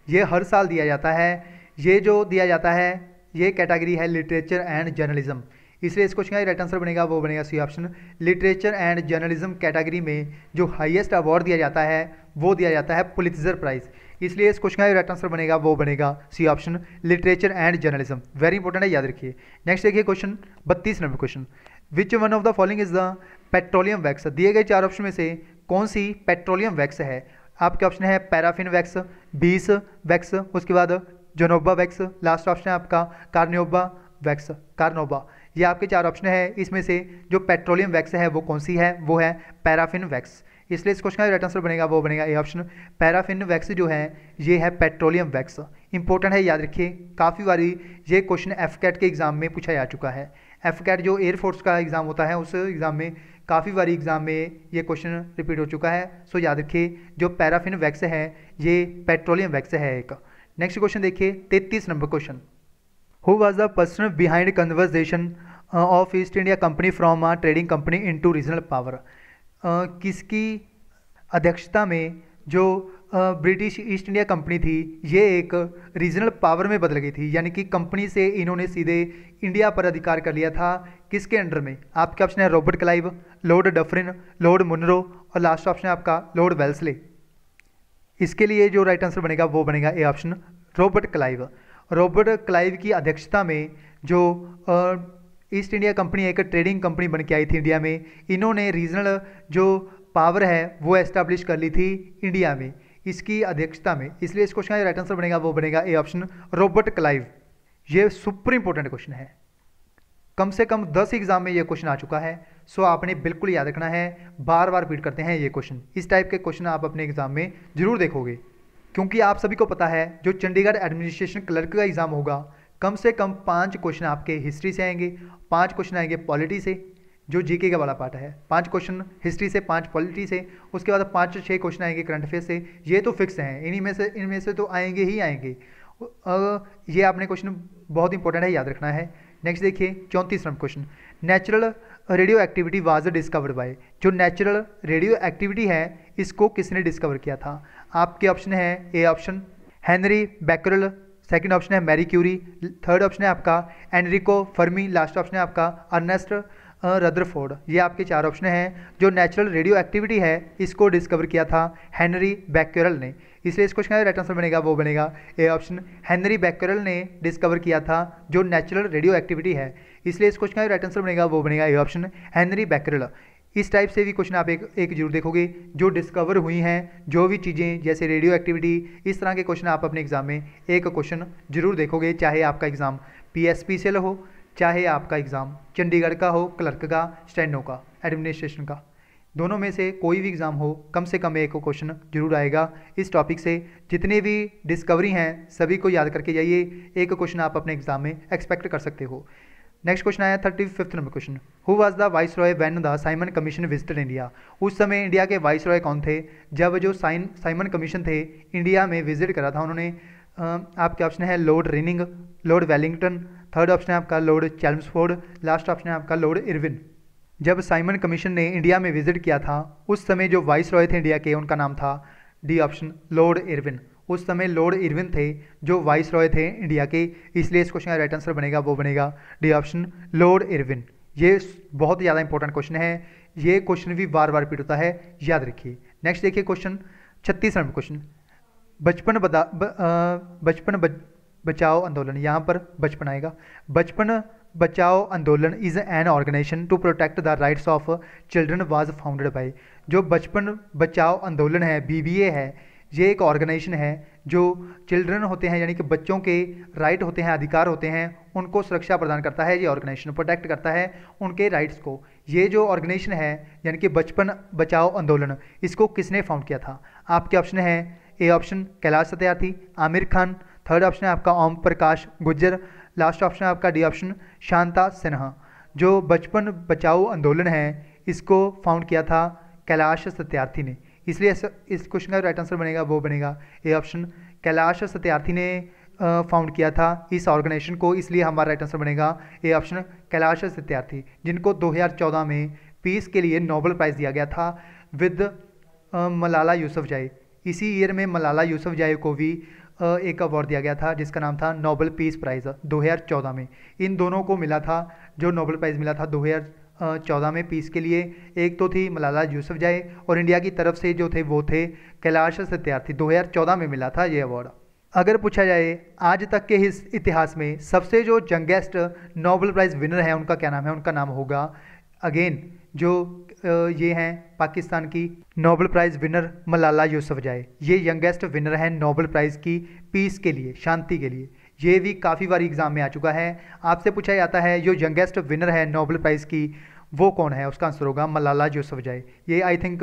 ये हर साल दिया जाता है। ये जो दिया जाता है ये कैटेगरी है लिटरेचर एंड जर्नलिज्म, इसलिए इस क्वेश्चन का राइट आंसर बनेगा वो बनेगा C option. Literature and journalism category में जो हाईएस्ट अवार्ड दिया जाता है वो दिया जाता है पुलित्जर प्राइज़, इसलिए इस क्वेश्चन का राइट आंसर बनेगा वो बनेगा C option literature and journalism. Very important है, याद रखिए। नेक्स्ट देखिए क्वेश्चन बत्तीस number question, which one of the following is the petroleum wax. दिए गए चार ऑप्शन में से कौन सी पेट्रोलियम वैक्स है। आपके ऑप्शन है पैराफिन वैक्स, बीस वैक्स, उसके बाद जोनोबा वैक्स, लास्ट ऑप्शन है आपका कार्नियोबा वैक्स, कार्नोबा। ये आपके चार ऑप्शन है, इसमें से जो पेट्रोलियम वैक्स है वो कौन सी है, वो है पैराफिन वैक्स, इसलिए इस क्वेश्चन का राइट आंसर बनेगा वो बनेगा ए ऑप्शन। पैराफिन वैक्स जो है ये है पेट्रोलियम वैक्स। इंपॉर्टेंट है, याद रखिए। काफ़ी बारी ये क्वेश्चन एफ कैट के एग्जाम में पूछा जा चुका है। एफ कैट जो एयरफोर्स का एग्जाम होता है उस एग्जाम में काफ़ी बारी एग्जाम में ये क्वेश्चन रिपीट हो चुका है। सो याद रखिए जो पैराफिन वैक्स है ये पेट्रोलियम वैक्स है एक। नेक्स्ट क्वेश्चन देखिए तैंतीस number question, who was the person behind conversation of East India Company from a trading company into regional power. किसकी अध्यक्षता में जो ब्रिटिश ईस्ट इंडिया कंपनी थी ये एक रीजनल पावर में बदल गई थी, यानी कि कंपनी से इन्होंने सीधे इंडिया पर अधिकार कर लिया था। किसके अंडर में? आपके ऑप्शन है Robert Clive, Lord Dufferin, Lord Munro और लास्ट ऑप्शन है आपका लॉर्ड वेल्सले। इसके लिए जो राइट आंसर बनेगा वो बनेगा A option Robert Clive. Robert Clive की अध्यक्षता में जो ईस्ट इंडिया कंपनी एक ट्रेडिंग कंपनी बन के आई थी इंडिया में, इन्होंने रीजनल जो पावर है वो एस्टैब्लिश कर ली थी इंडिया में इसकी अध्यक्षता में, इसलिए इस क्वेश्चन का राइट आंसर बनेगा वो बनेगा ए ऑप्शन रॉबर्ट क्लाइव। ये सुपर इंपॉर्टेंट क्वेश्चन है, कम से कम दस एग्जाम में ये क्वेश्चन आ चुका है। सो आपने बिल्कुल याद रखना है, बार बार रिपीट करते हैं ये क्वेश्चन। इस टाइप के क्वेश्चन आप अपने एग्जाम में जरूर देखोगे, क्योंकि आप सभी को पता है जो चंडीगढ़ एडमिनिस्ट्रेशन क्लर्क का एग्जाम होगा कम से कम पाँच क्वेश्चन आपके हिस्ट्री से आएंगे, पाँच क्वेश्चन आएंगे पॉलिटी से जो जीके का वाला पार्ट है, पांच क्वेश्चन हिस्ट्री से, पांच पॉलिटी से, उसके बाद पांच से छः क्वेश्चन आएंगे करंट अफेयर से। ये तो फिक्स हैं, इन्हीं में से इनमें से तो आएंगे ही आएंगे। ये आपने क्वेश्चन बहुत इंपॉर्टेंट है, याद रखना है। नेक्स्ट देखिए चौंतीस नंबर question, natural radio activity was discovered by. जो नेचुरल रेडियो एक्टिविटी है इसको किसने डिस्कवर किया था? आपके ऑप्शन है A option Henri Becquerel, second option है मैरी क्यूरी, थर्ड ऑप्शन है आपका एनरिको फर्मी, लास्ट ऑप्शन है आपका अर्नेस्ट रदरफोर्ड। ये आपके चार ऑप्शन हैं। जो नेचुरल रेडियो एक्टिविटी है इसको डिस्कवर किया था हेनरी बैक्यूरेल ने, इसलिए इस क्वेश्चन का राइट आंसर बनेगा वो बनेगा ए ऑप्शन हेनरी बैक्यूरेल ने डिस्कवर किया था जो नेचुरल रेडियो एक्टिविटी है, इसलिए इस क्वेश्चन का राइट आंसर बनेगा वो बनेगा ए ऑप्शन हेनरी बैक्यूरेल। इस टाइप से भी क्वेश्चन आप एक एक जरूर देखोगे, जो डिस्कवर हुई हैं जो भी चीज़ें जैसे रेडियो एक्टिविटी, इस तरह के क्वेश्चन आप अपने एग्जाम में एक क्वेश्चन जरूर देखोगे, चाहे आपका एग्जाम पीएसपी से हो, चाहे आपका एग्ज़ाम चंडीगढ़ का हो, क्लर्क का, स्टेनो का, एडमिनिस्ट्रेशन का, दोनों में से कोई भी एग्ज़ाम हो कम से कम एक क्वेश्चन जरूर आएगा इस टॉपिक से। जितने भी डिस्कवरी हैं सभी को याद करके जाइए, एक क्वेश्चन आप अपने एग्जाम में एक्सपेक्ट कर सकते हो। नेक्स्ट क्वेश्चन आया thirty fifth number question, who was the viceroy when the Simon Commission visited India. उस समय इंडिया के वाइस रॉय कौन थे जब जो साइन साइमन कमीशन थे इंडिया में विजिट करा था उन्होंने? आपके ऑप्शन है Lord Reading, Lord Wellington, third option है आपका लॉर्ड चैल्मसफोर्ड, लास्ट ऑप्शन है आपका लॉर्ड इरविन। जब साइमन कमीशन ने इंडिया में विजिट किया था उस समय जो वाइस रॉय थे इंडिया के उनका नाम था डी ऑप्शन लॉर्ड इरविन। उस समय लॉर्ड इरविन थे जो वाइस रॉय थे इंडिया के, इसलिए इस क्वेश्चन का राइट आंसर बनेगा वो बनेगा डी ऑप्शन लॉर्ड इरविन। ये बहुत ज़्यादा इंपॉर्टेंट क्वेश्चन है, ये क्वेश्चन भी बार बार रिपीट होता है, याद रखिए। नेक्स्ट देखिए क्वेश्चन छत्तीस नंबर क्वेश्चन, बचपन बदा बचपन बच, बचाओ आंदोलन, यहाँ पर बचपन आएगा। Bachpan Bachao Andolan is an organization to protect the rights of children was founded by. जो बचपन बचाओ आंदोलन है, बीबीए है, ये एक ऑर्गेनाइजेशन है जो चिल्ड्रन होते हैं यानी कि बच्चों के राइट होते हैं, अधिकार होते हैं, उनको सुरक्षा प्रदान करता है। ये ऑर्गेनाइजेशन प्रोटेक्ट करता है उनके राइट्स को। ये जो ऑर्गेनाइजेशन है यानी कि बचपन बचाओ आंदोलन, इसको किसने फाउंड किया था? आपके ऑप्शन है A option Kailash Satyarthi, Aamir Khan, third option है आपका ओम प्रकाश गुज्जर, लास्ट ऑप्शन है आपका डी ऑप्शन शांता सिन्हा। जो बचपन बचाओ आंदोलन है इसको फाउंड किया था कैलाश सत्यार्थी ने, इसलिए इस क्वेश्चन का राइट आंसर बनेगा वो बनेगा ए ऑप्शन कैलाश सत्यार्थी ने फाउंड किया था इस ऑर्गेनाइजेशन को, इसलिए हमारा राइट आंसर बनेगा ए ऑप्शन कैलाश सत्यार्थी, जिनको दो हज़ार चौदह में पीस के लिए नोबेल प्राइज़ दिया गया था विद मलाला यूसुफजई। इसी ईयर में मलाला यूसुफजई को भी एक अवार्ड दिया गया था जिसका नाम था नोबेल पीस प्राइज़ दो हज़ार चौदह में। इन दोनों को मिला था जो नोबेल प्राइज़ मिला था दो हज़ार चौदह में पीस के लिए, एक तो थी मलाला यूसुफजई और इंडिया की तरफ से जो थे वो थे कैलाश सत्यार्थी। दो हज़ार चौदह में मिला था ये अवार्ड। अगर पूछा जाए आज तक के इस इतिहास में सबसे जो यंगेस्ट नोबेल प्राइज़ विनर है उनका क्या नाम है, उनका नाम होगा अगेन जो ये हैं पाकिस्तान की Nobel prize winner Malala Yousafzai. ये यंगेस्ट विनर हैं नोबेल प्राइज़ की पीस के लिए, शांति के लिए। ये भी काफ़ी बार एग्जाम में आ चुका है। आपसे पूछा जाता है जो यंगेस्ट विनर है नोबेल प्राइज़ की वो कौन है, उसका आंसर होगा मलाला यूसुफजई। ये आई थिंक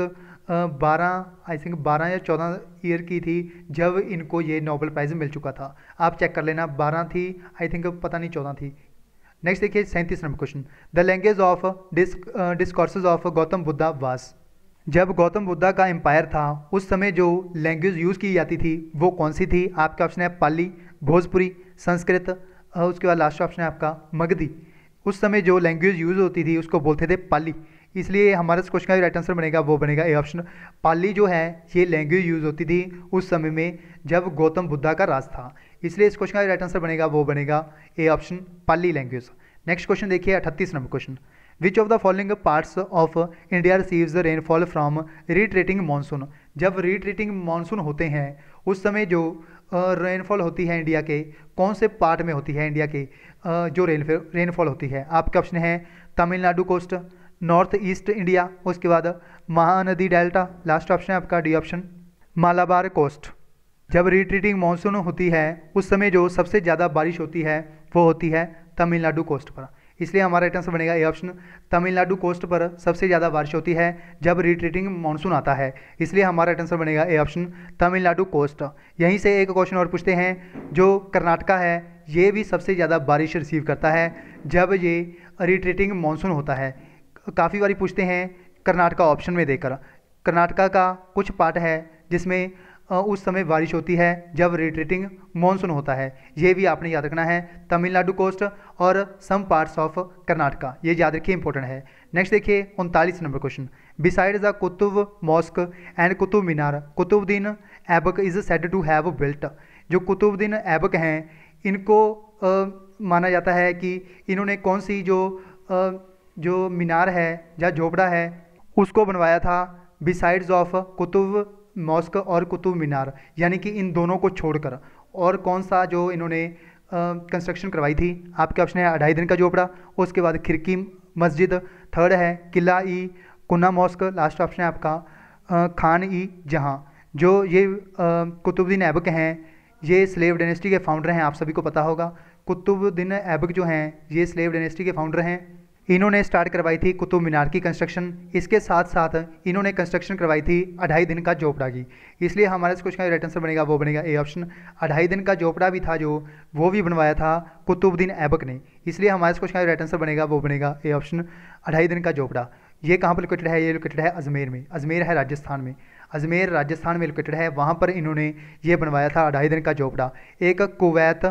बारह आई थिंक बारह या चौदह ईयर की थी जब इनको ये नोबेल प्राइज़ मिल चुका था। आप चेक कर लेना, बारह थी आई थिंक, पता नहीं चौदह थी। नेक्स्ट देखिए सैंतीस number question, the language of discourses of Gautam Buddha was. जब गौतम बुद्धा का एम्पायर था उस समय जो लैंग्वेज यूज़ की जाती थी वो कौन सी थी? आपका ऑप्शन है पाली, भोजपुरी, संस्कृत, उसके बाद लास्ट ऑप्शन है आपका मगधी। उस समय जो लैंग्वेज यूज़ होती थी उसको बोलते थे पाली, इसलिए हमारा इस क्वेश्चन का राइट आंसर बनेगा वो बनेगा ए ऑप्शन। पाली जो है ये लैंग्वेज यूज़ होती थी उस समय में जब गौतम बुद्धा का राज था, इसलिए इस क्वेश्चन का राइट आंसर बनेगा वो बनेगा A option, Pali language. Next question देखिए अड़तीस number question, which of the following parts of India receives rainfall from retreating monsoon. जब रिट्रीटिंग मानसून होते हैं उस समय जो रेनफॉल uh, होती है इंडिया के कौन से पार्ट में होती है इंडिया के uh, जो रेन रेनफॉल होती है? आपके ऑप्शन है Tamil Nadu coast, north east India, उसके बाद महानदी डेल्टा, लास्ट ऑप्शन है आपका डी ऑप्शन मालाबार कोस्ट। जब रिट्रीटिंग मानसून होती है उस समय जो सबसे ज़्यादा बारिश होती है वो होती है तमिलनाडु कोस्ट पर, इसलिए हमारा राइट आंसर बनेगा ए ऑप्शन, तमिलनाडु कोस्ट पर सबसे ज़्यादा बारिश होती है जब रिट्रीटिंग मानसून आता है, इसलिए हमारा राइट आंसर बनेगा ए ऑप्शन, तमिलनाडु कोस्ट। यहीं से एक क्वेश्चन और पूछते हैं, जो कर्नाटका है ये भी सबसे ज़्यादा बारिश रिसीव करता है जब ये रिट्रीटिंग मानसून होता है। काफ़ी बारी पूछते हैं कर्नाटका ऑप्शन में देकर, कर्नाटका का कुछ पार्ट है जिसमें उस समय बारिश होती है जब रिट्रीटिंग मानसून होता है, ये भी आपने याद रखना है, तमिलनाडु कोस्ट और सम पार्ट्स ऑफ कर्नाटका, ये याद रखिए इंपॉर्टेंट है। नेक्स्ट देखिए उनतालीस number question, beside the Qutub mosque and Qutub Minar Qutubuddin Aibak is said to have built. जो कुतुबुद्दीन ऐबक हैं इनको आ, माना जाता है कि इन्होंने कौन सी जो आ, जो मीनार है या झोपड़ा है उसको बनवाया था बिसाइड्स ऑफ कुतुब मॉस्क और कुतुब मीनार, यानी कि इन दोनों को छोड़कर और कौन सा जो इन्होंने कंस्ट्रक्शन करवाई थी? आपके ऑप्शन है अढ़ाई दिन का झोपड़ा, उसके बाद खिड़की मस्जिद, थर्ड है Qila e Kuhna mosque, last option है आपका आ, खान ई जहाँ। जो ये कुतुबुद्दीन ऐबक हैं ये स्लेव डायनेस्टी के फाउंडर हैं, आप सभी को पता होगा। कुतुबुद्दीन ऐबक जो हैं ये स्लेव डायनेस्टी के फाउंडर हैं, इन्होंने स्टार्ट करवाई थी कुतुब मीनार की कंस्ट्रक्शन, इसके साथ साथ इन्होंने कंस्ट्रक्शन करवाई थी अढ़ाई दिन का झोपड़ा की, इसलिए हमारे इस क्वेश्चन का राइट आंसर बनेगा वो बनेगा ए ऑप्शन, अढ़ाई दिन का झोपड़ा भी था जो वो भी बनवाया था कुतुबुद्दीन ऐबक ने, इसलिए हमारे इस क्वेश्चन का राइट आंसर बनेगा वो बनेगा ए ऑप्शन, अढ़ाई दिन का झोपड़ा। ये कहाँ पर लोकेटेड है? ये लोकेटेड है अजमेर में, अजमेर है राजस्थान में, अजमेर राजस्थान में लोकेटेड है, वहाँ पर इन्होंने ये बनवाया था अढ़ाई दिन का झोपड़ा। एक कुवैत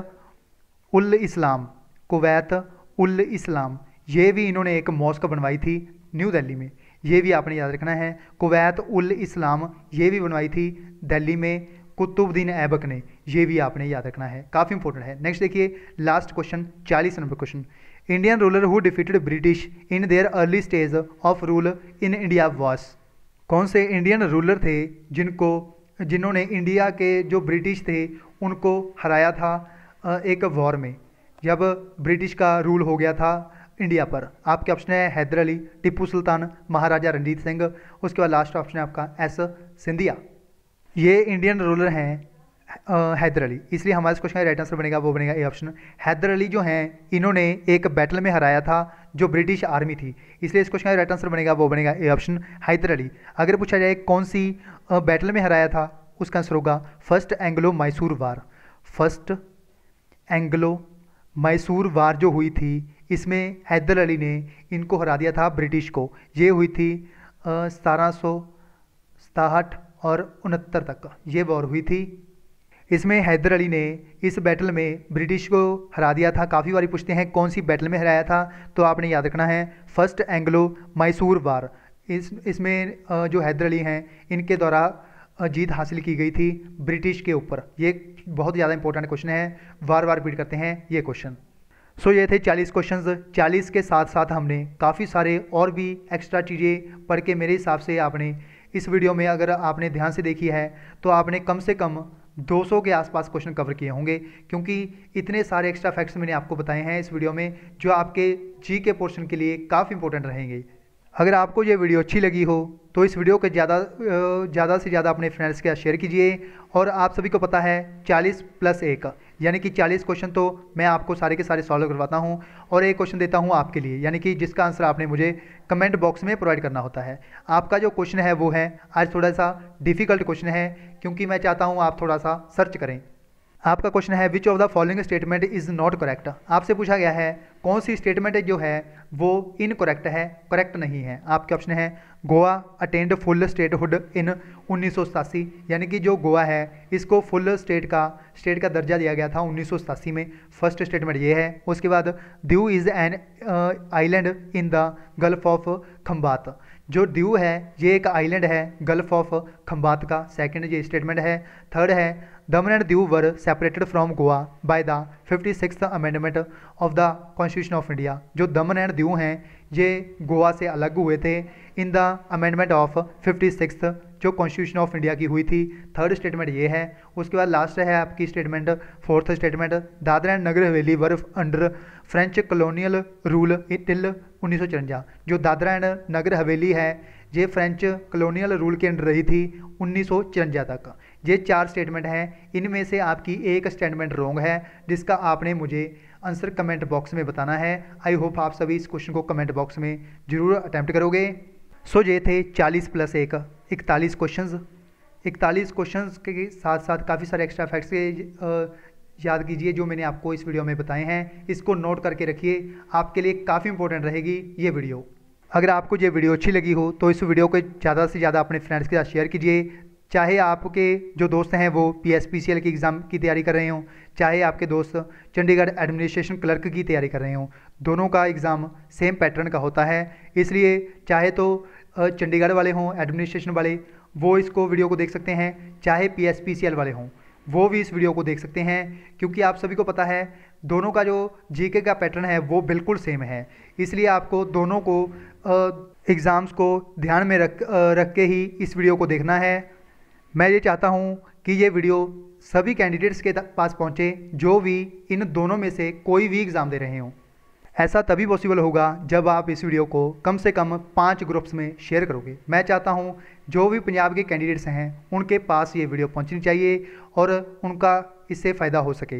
उल इस्लाम, कुवैत उल इस्लाम, ये भी इन्होंने एक मॉस्क बनवाई थी न्यू दिल्ली में, ये भी आपने याद रखना है। कुवैत उल इस्लाम ये भी बनवाई थी दिल्ली में कुतुबुद्दीन ऐबक ने, ये भी आपने याद रखना है, काफ़ी इंपॉर्टेंट है। नेक्स्ट देखिए लास्ट क्वेश्चन चालीस नंबर question, Indian ruler who defeated British in their early stage of rule in India was. कौन से इंडियन रूलर थे जिनको जिन्होंने इंडिया के जो ब्रिटिश थे उनको हराया था एक वॉर में, जब ब्रिटिश का रूल हो गया था इंडिया पर? आपके ऑप्शन है हैदर अली, टिप्पू सुल्तान, महाराजा रणजीत सिंह, उसके बाद लास्ट ऑप्शन है आपका एस सिंधिया। ये इंडियन रूलर हैं हैदर अली, इसलिए हमारे क्वेश्चन का राइट आंसर बनेगा वो बनेगा ए ऑप्शन। हैदर अली जो हैं इन्होंने एक बैटल में हराया था जो ब्रिटिश आर्मी थी, इसलिए इस क्वेश्चन का राइट आंसर बनेगा वो बनेगा ए ऑप्शन हैदर अली। अगर पूछा जाए कौन सी बैटल में हराया था, उसका आंसर होगा first Anglo Mysore war. First Anglo Mysore war जो हुई थी इसमें हैदर अली ने इनको हरा दिया था ब्रिटिश को, ये हुई थी सतारह सौ सताहठ और उनहत्तर तक ये वॉर हुई थी। इसमें हैदर अली ने इस बैटल में ब्रिटिश को हरा दिया था। काफ़ी बार पूछते हैं कौन सी बैटल में हराया था, तो आपने याद रखना है फर्स्ट एंग्लो मैसूर वार। इस इसमें जो हैदर अली हैं इनके द्वारा जीत हासिल की गई थी ब्रिटिश के ऊपर। ये बहुत ज़्यादा इंपॉर्टेंट क्वेश्चन है, बार बार रिपीट करते हैं ये क्वेश्चन। सो so, ये थे चालीस क्वेश्चंस। चालीस के साथ साथ हमने काफ़ी सारे और भी एक्स्ट्रा चीज़ें पढ़ के मेरे हिसाब से आपने इस वीडियो में अगर आपने ध्यान से देखी है तो आपने कम से कम दो सौ के आसपास क्वेश्चन कवर किए होंगे, क्योंकि इतने सारे एक्स्ट्रा फैक्ट्स मैंने आपको बताए हैं इस वीडियो में जो आपके जी के पोर्शन के लिए काफ़ी इंपॉर्टेंट रहेंगे। अगर आपको ये वीडियो अच्छी लगी हो तो इस वीडियो को ज़्यादा ज़्यादा से ज़्यादा अपने फ्रेंड्स के साथ शेयर कीजिए। और आप सभी को पता है चालीस प्लस एक यानी कि चालीस क्वेश्चन तो मैं आपको सारे के सारे सॉल्व करवाता हूं और एक क्वेश्चन देता हूं आपके लिए, यानी कि जिसका आंसर आपने मुझे कमेंट बॉक्स में प्रोवाइड करना होता है। आपका जो क्वेश्चन है वो है आज थोड़ा सा डिफ़िकल्ट क्वेश्चन है, क्योंकि मैं चाहता हूँ आप थोड़ा सा सर्च करें। आपका क्वेश्चन है which of the following statement is not correct. आपसे पूछा गया है कौन सी स्टेटमेंट जो है वो इनकरेक्ट है, करेक्ट नहीं है। आपके ऑप्शन है Goa attend full statehood in उन्नीस सौ सतासी, यानी कि जो गोवा है इसको फुल स्टेट का स्टेट का दर्जा दिया गया था उन्नीस सौ सतासी में। फर्स्ट स्टेटमेंट ये है। उसके बाद Diu is an island in the Gulf of Khambhat. जो दीव है ये एक आइलैंड है गल्फ ऑफ खंबात का, सेकंड ये स्टेटमेंट है। थर्ड है Daman and Diu were separated from Goa by the fifty six amendment of the constitution of India. जो दमन एंड दीव हैं ये गोवा से अलग हुए थे in the amendment of fifty six जो कॉन्स्टिट्यूशन ऑफ इंडिया की हुई थी। थर्ड स्टेटमेंट ये है। उसके बाद लास्ट है आपकी statement, fourth statement, Dadra and Nagar Haveli were under French colonial rule till उन्नीस सौ चौरंजा। जो दादरा एंड नगर हवेली है ये फ्रेंच कॉलोनियल रूल के अंडर रही थी उन्नीस सौ चौरंजा तक। ये चार स्टेटमेंट हैं, इनमें से आपकी एक स्टेटमेंट रॉन्ग है जिसका आपने मुझे आंसर कमेंट बॉक्स में बताना है। आई होप आप सभी इस क्वेश्चन को कमेंट बॉक्स में जरूर अटैम्प्ट करोगे। सो ये थे चालीस प्लस एक इकतालीस क्वेश्चंस। इकतालीस क्वेश्चंस के साथ साथ काफ़ी सारे एक्स्ट्रा फैक्ट्स के याद कीजिए जो मैंने आपको इस वीडियो में बताए हैं। इसको नोट करके रखिए, आपके लिए काफ़ी इंपॉर्टेंट रहेगी ये वीडियो। अगर आपको ये वीडियो अच्छी लगी हो तो इस वीडियो को ज़्यादा से ज़्यादा अपने फ्रेंड्स के साथ शेयर कीजिए। चाहे आपके जो दोस्त हैं वो P S P C L की एग्ज़ाम की तैयारी कर रहे हों, चाहे आपके दोस्त चंडीगढ़ एडमिनिस्ट्रेशन क्लर्क की तैयारी कर रहे हों, दोनों का एग्ज़ाम सेम पैटर्न का होता है। इसलिए चाहे तो चंडीगढ़ वाले हों एडमिनिस्ट्रेशन वाले वो इसको वीडियो को देख सकते हैं, चाहे P S P C L वाले हों वो भी इस वीडियो को देख सकते हैं, क्योंकि आप सभी को पता है दोनों का जो जीके का पैटर्न है वो बिल्कुल सेम है। इसलिए आपको दोनों को एग्ज़ाम्स को ध्यान में रख रख के ही इस वीडियो को देखना है। मैं ये चाहता हूँ कि ये वीडियो सभी कैंडिडेट्स के पास पहुँचे जो भी इन दोनों में से कोई भी एग्ज़ाम दे रहे हों। ऐसा तभी पॉसिबल होगा जब आप इस वीडियो को कम से कम पाँच ग्रुप्स में शेयर करोगे। मैं चाहता हूँ जो भी पंजाब के कैंडिडेट्स हैं उनके पास ये वीडियो पहुँचनी चाहिए और उनका इससे फ़ायदा हो सके।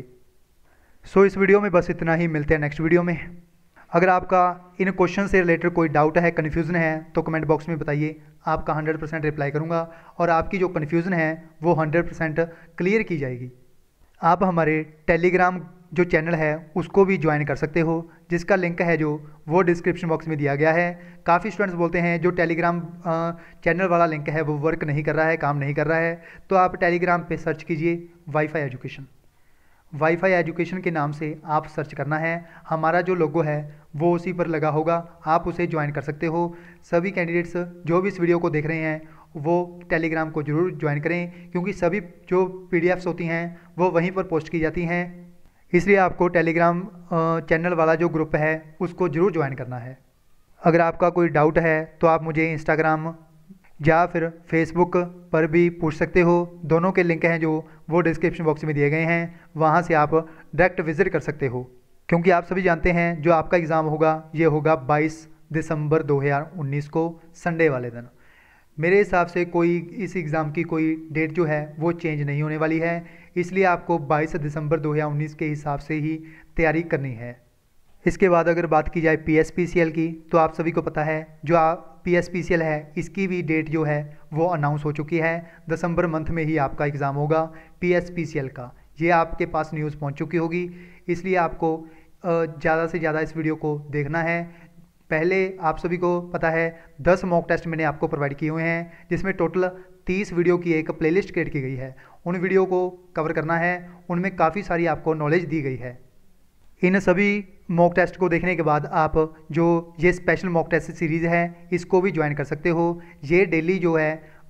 सो इस वीडियो में बस इतना ही, मिलते हैं नेक्स्ट वीडियो में। अगर आपका इन क्वेश्चन से रिलेटेड कोई डाउट है, कन्फ्यूज़न है तो कमेंट बॉक्स में बताइए, आपका हंड्रेड परसेंट रिप्लाई करूँगा और आपकी जो कन्फ्यूज़न है वो हंड्रेड परसेंट क्लियर की जाएगी। आप हमारे टेलीग्राम जो चैनल है उसको भी ज्वाइन कर सकते हो, जिसका लिंक है जो वो डिस्क्रिप्शन बॉक्स में दिया गया है। काफ़ी स्टूडेंट्स बोलते हैं जो टेलीग्राम चैनल वाला लिंक है वो वर्क नहीं कर रहा है, काम नहीं कर रहा है, तो आप टेलीग्राम पे सर्च कीजिए वाईफाई एजुकेशन। वाईफाई एजुकेशन के नाम से आप सर्च करना है, हमारा जो लोगो है वो उसी पर लगा होगा, आप उसे ज्वाइन कर सकते हो। सभी कैंडिडेट्स जो भी इस वीडियो को देख रहे हैं वो टेलीग्राम को जरूर ज्वाइन करें, क्योंकि सभी जो पीडीएफ्स होती हैं वो वहीं पर पोस्ट की जाती हैं। इसलिए आपको टेलीग्राम चैनल वाला जो ग्रुप है उसको ज़रूर ज्वाइन करना है। अगर आपका कोई डाउट है तो आप मुझे इंस्टाग्राम या फिर फेसबुक पर भी पूछ सकते हो। दोनों के लिंक हैं जो वो डिस्क्रिप्शन बॉक्स में दिए गए हैं, वहाँ से आप डायरेक्ट विज़िट कर सकते हो। क्योंकि आप सभी जानते हैं जो आपका एग्ज़ाम होगा ये होगा बाईस दिसंबर दो हज़ार उन्नीस को संडे वाले दिन। मेरे हिसाब से कोई इस एग्ज़ाम की कोई डेट जो है वो चेंज नहीं होने वाली है, इसलिए आपको बाईस दिसंबर दो हज़ार उन्नीस के हिसाब से ही तैयारी करनी है। इसके बाद अगर बात की जाए P S P C L की, तो आप सभी को पता है जो आप P S P C L है इसकी भी डेट जो है वो अनाउंस हो चुकी है। दिसंबर मंथ में ही आपका एग्ज़ाम होगा P S P C L का, ये आपके पास न्यूज़ पहुंच चुकी होगी। इसलिए आपको ज़्यादा से ज़्यादा इस वीडियो को देखना है। पहले आप सभी को पता है दस मॉक टेस्ट मैंने आपको प्रोवाइड किए हुए हैं, जिसमें टोटल तीस वीडियो की एक प्लेलिस्ट क्रिएट की गई है। उन वीडियो को कवर करना है, उनमें काफ़ी सारी आपको नॉलेज दी गई है। इन सभी मॉक टेस्ट को देखने के बाद आप जो ये स्पेशल मॉक टेस्ट सीरीज़ है इसको भी ज्वाइन कर सकते हो। ये डेली जो है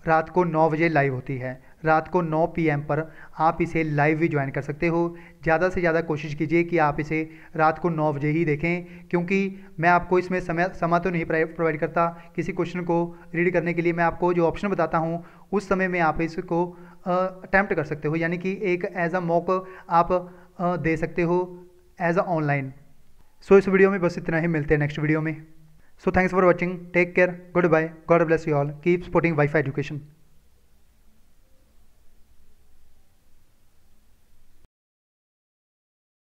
रात को नौ बजे लाइव होती है। रात को नौ पी एम पर आप इसे लाइव भी ज्वाइन कर सकते हो। ज़्यादा से ज़्यादा कोशिश कीजिए कि आप इसे रात को नौ बजे ही देखें, क्योंकि मैं आपको इसमें समय समय तो नहीं प्रोवाइड करता। किसी क्वेश्चन को रीड करने के लिए मैं आपको जो ऑप्शन बताता हूँ उस समय में आप इसको अटैम्प्ट कर सकते हो, यानी कि एक एज अ मॉक आप अ, दे सकते हो एज अ ऑनलाइन। सो इस वीडियो में बस इतना ही, मिलते हैं नेक्स्ट वीडियो में। So thanks for watching, take care, good bye, God bless you all, keep supporting wifi education.